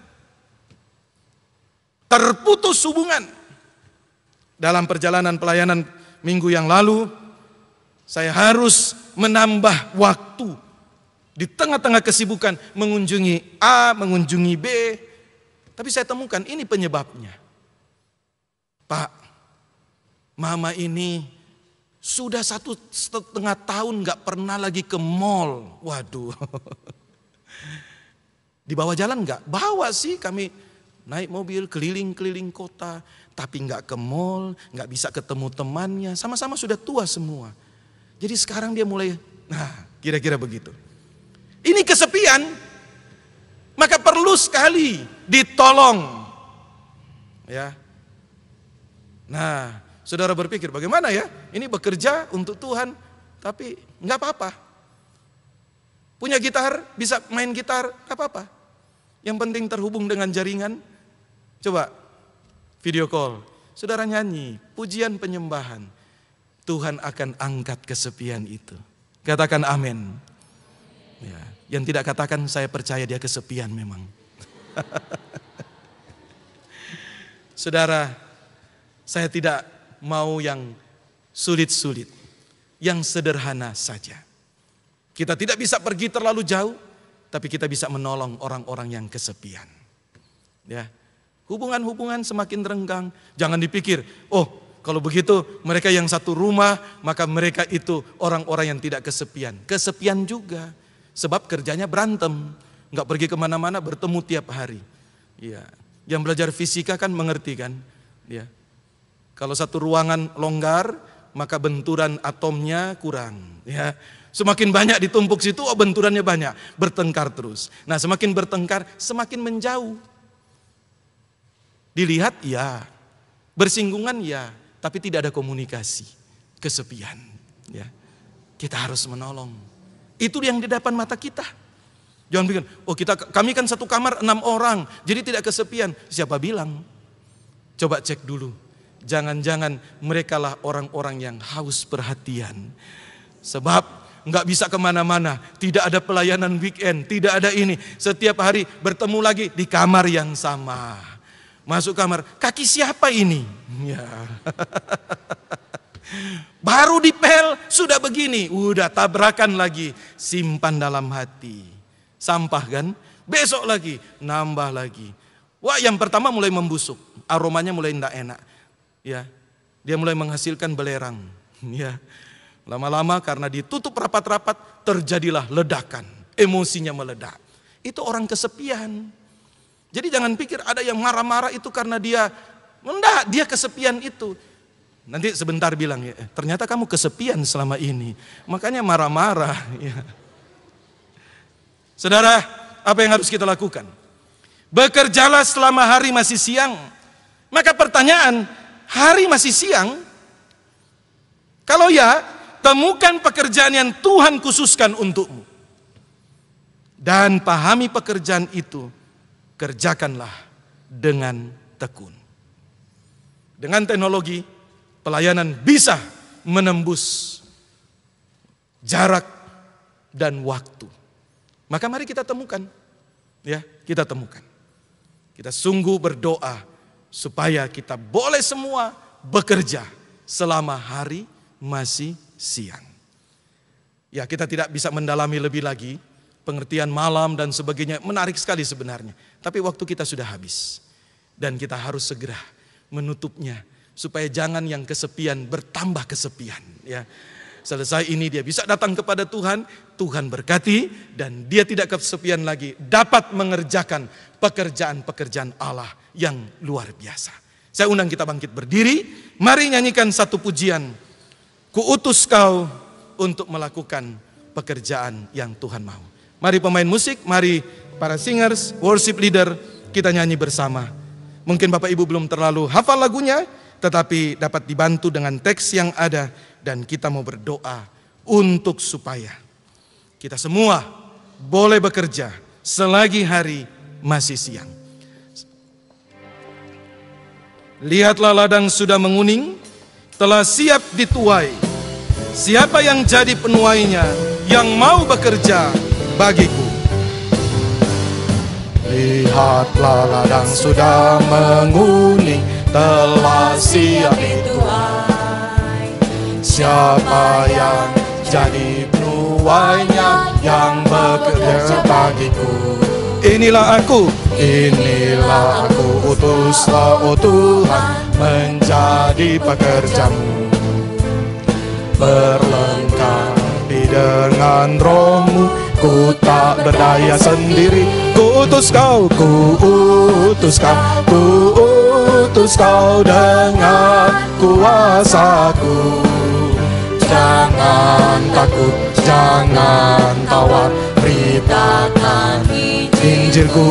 Terputus hubungan. Dalam perjalanan pelayanan minggu yang lalu, saya harus menambah waktu. Di tengah-tengah kesibukan mengunjungi A, mengunjungi B. Tapi saya temukan ini penyebabnya. Pak, mama ini sudah satu setengah tahun gak pernah lagi ke mall. Waduh. Dibawa jalan gak? Bawa sih, kami naik mobil keliling-keliling kota. Tapi gak ke mall, gak bisa ketemu temannya. Sama-sama sudah tua semua. Jadi sekarang dia mulai, nah kira-kira begitu. Ini kesepian, maka perlu sekali ditolong. Ya. Nah, saudara berpikir bagaimana ya? Ini bekerja untuk Tuhan, tapi nggak apa-apa. Punya gitar, bisa main gitar, nggak apa-apa. Yang penting terhubung dengan jaringan. Coba video call, saudara nyanyi, pujian penyembahan. Tuhan akan angkat kesepian itu. Katakan amin. Ya. Yang tidak katakan saya percaya dia kesepian memang. Saudara, saya tidak mau yang sulit-sulit, yang sederhana saja. Kita tidak bisa pergi terlalu jauh, tapi kita bisa menolong orang-orang yang kesepian. Ya, hubungan-hubungan semakin renggang. Jangan dipikir, oh kalau begitu mereka yang satu rumah, maka mereka itu orang-orang yang tidak kesepian. Kesepian juga. Sebab kerjanya berantem, nggak pergi kemana-mana, bertemu tiap hari. Ya, yang belajar fisika kan mengerti kan. Ya, kalau satu ruangan longgar, maka benturan atomnya kurang. Ya, semakin banyak ditumpuk situ, oh benturannya banyak, bertengkar terus. Nah, semakin bertengkar, semakin menjauh. Dilihat ya, bersinggungan ya, tapi tidak ada komunikasi, kesepian. Ya, kita harus menolong. Itu yang di depan mata kita. Jangan pikir, oh kita kami kan satu kamar enam orang, jadi tidak kesepian. Siapa bilang? Coba cek dulu. Jangan-jangan merekalah orang-orang yang haus perhatian. Sebab nggak bisa kemana-mana, tidak ada pelayanan weekend, tidak ada ini. Setiap hari bertemu lagi di kamar yang sama. Masuk kamar, kaki siapa ini? Ya. Baru dipel sudah begini, udah tabrakan lagi, simpan dalam hati. Sampah kan? Besok lagi, nambah lagi. Wah, yang pertama mulai membusuk, aromanya mulai tidak enak. Ya, dia mulai menghasilkan belerang. Ya, lama-lama karena ditutup rapat-rapat terjadilah ledakan, emosinya meledak. Itu orang kesepian. Jadi jangan pikir ada yang marah-marah itu karena dia, enggak, dia kesepian itu. Nanti sebentar bilang, ya, ternyata kamu kesepian selama ini, makanya marah-marah. Ya. Saudara, apa yang harus kita lakukan? Bekerjalah selama hari masih siang. Maka pertanyaan, hari masih siang? Kalau ya, temukan pekerjaan yang Tuhan khususkan untukmu. Dan pahami pekerjaan itu, kerjakanlah dengan tekun. Dengan teknologi, pelayanan bisa menembus jarak dan waktu. Maka mari kita temukan, ya, kita temukan. Kita sungguh berdoa supaya kita boleh semua bekerja selama hari masih siang. Ya, kita tidak bisa mendalami lebih lagi pengertian malam dan sebagainya, menarik sekali sebenarnya. Tapi waktu kita sudah habis dan kita harus segera menutupnya supaya jangan yang kesepian bertambah kesepian, ya. Selesai ini dia bisa datang kepada Tuhan, Tuhan berkati dan dia tidak kesepian lagi, dapat mengerjakan pekerjaan-pekerjaan Allah yang luar biasa. Saya undang kita bangkit berdiri, mari nyanyikan satu pujian. Kuutus kau untuk melakukan pekerjaan yang Tuhan mau. Mari pemain musik, mari para singers, worship leader, kita nyanyi bersama. Mungkin Bapak Ibu belum terlalu hafal lagunya, tetapi dapat dibantu dengan teks yang ada. Dan kita mau berdoa untuk supaya kita semua boleh bekerja selagi hari masih siang. Lihatlah ladang sudah menguning, telah siap dituai. Siapa yang jadi penuainya, yang mau bekerja bagiku. Lihatlah ladang sudah menguning, telah siap dituai. Siapa yang jadi penuainya, yang bekerja bagiku. Inilah aku, inilah aku, utuslah oh Tuhan menjadi pekerjamu. Berlengkapi dengan rohmu, ku tak berdaya sendiri. Ku utus kau, ku utus kau, ku utus kau dengan kuasaku. Jangan takut, jangan tawar, beritakan Injilku.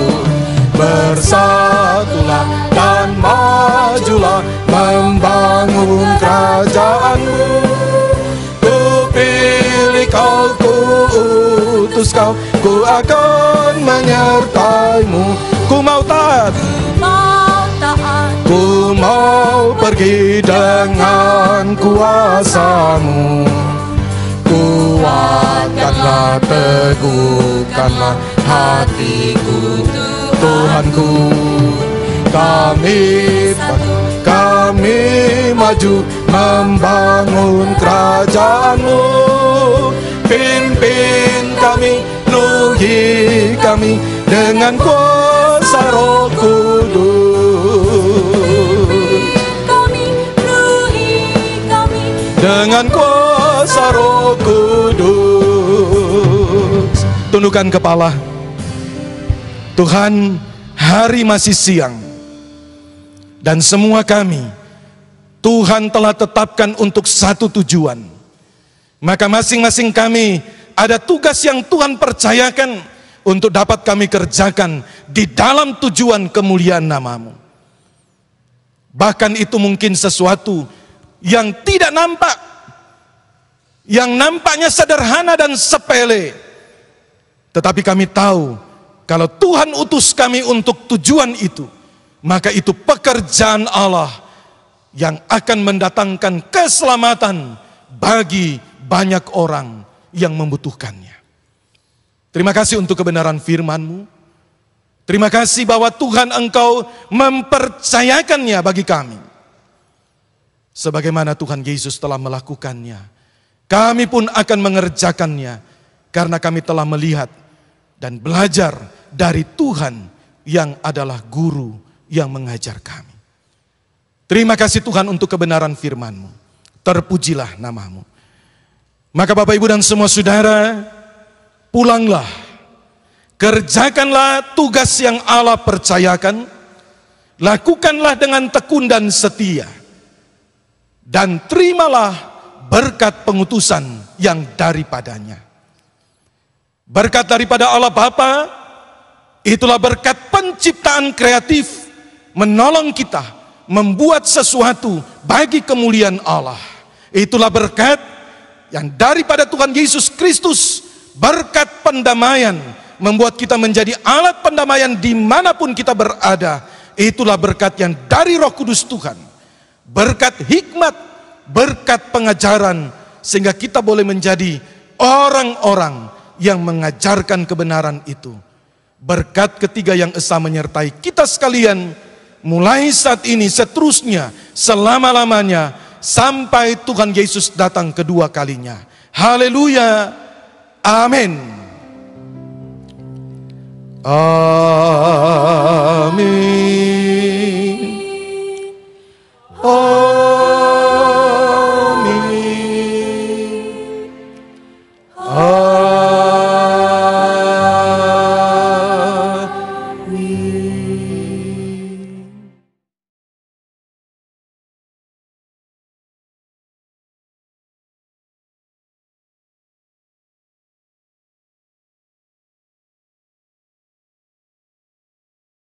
Bersatulah dan majulah membangun kerajaanmu. Ku pilih kau, ku utus kau, ku akan menyertaimu. Ku mau taat, ku mau pergi dengan kuasamu. Kuatkanlah, teguhkanlah hatiku, Tuhanku. Kami kami maju membangun kerajaanmu. Pimpin kami, penuhi kami dengan kuasa Roh Kudus. Dengan kuasa Roh Kudus. Tundukkan kepala. Tuhan, hari masih siang. Dan semua kami, Tuhan telah tetapkan untuk satu tujuan. Maka masing-masing kami ada tugas yang Tuhan percayakan untuk dapat kami kerjakan di dalam tujuan kemuliaan nama-Mu. Bahkan itu mungkin sesuatu yang tidak nampak, yang nampaknya sederhana dan sepele. Tetapi kami tahu, kalau Tuhan utus kami untuk tujuan itu, maka itu pekerjaan Allah yang akan mendatangkan keselamatan bagi banyak orang yang membutuhkannya. Terima kasih untuk kebenaran firman-Mu. Terima kasih bahwa Tuhan Engkau mempercayakannya bagi kami. Sebagaimana Tuhan Yesus telah melakukannya, kami pun akan mengerjakannya karena kami telah melihat dan belajar dari Tuhan yang adalah guru yang mengajar kami. Terima kasih Tuhan untuk kebenaran firman-Mu. Terpujilah nama-Mu. Maka Bapak Ibu dan semua saudara, pulanglah. Kerjakanlah tugas yang Allah percayakan. Lakukanlah dengan tekun dan setia. Dan terimalah berkat pengutusan yang daripadanya. Berkat daripada Allah Bapa, itulah berkat penciptaan kreatif, menolong kita, membuat sesuatu bagi kemuliaan Allah. Itulah berkat yang daripada Tuhan Yesus Kristus, berkat pendamaian, membuat kita menjadi alat pendamaian dimanapun kita berada. Itulah berkat yang dari Roh Kudus Tuhan, berkat hikmat, berkat pengajaran, sehingga kita boleh menjadi orang-orang yang mengajarkan kebenaran itu. Berkat ketiga yang esa menyertai kita sekalian, mulai saat ini, seterusnya, selama-lamanya, sampai Tuhan Yesus datang kedua kalinya. Haleluya, amin. Amin. Oh.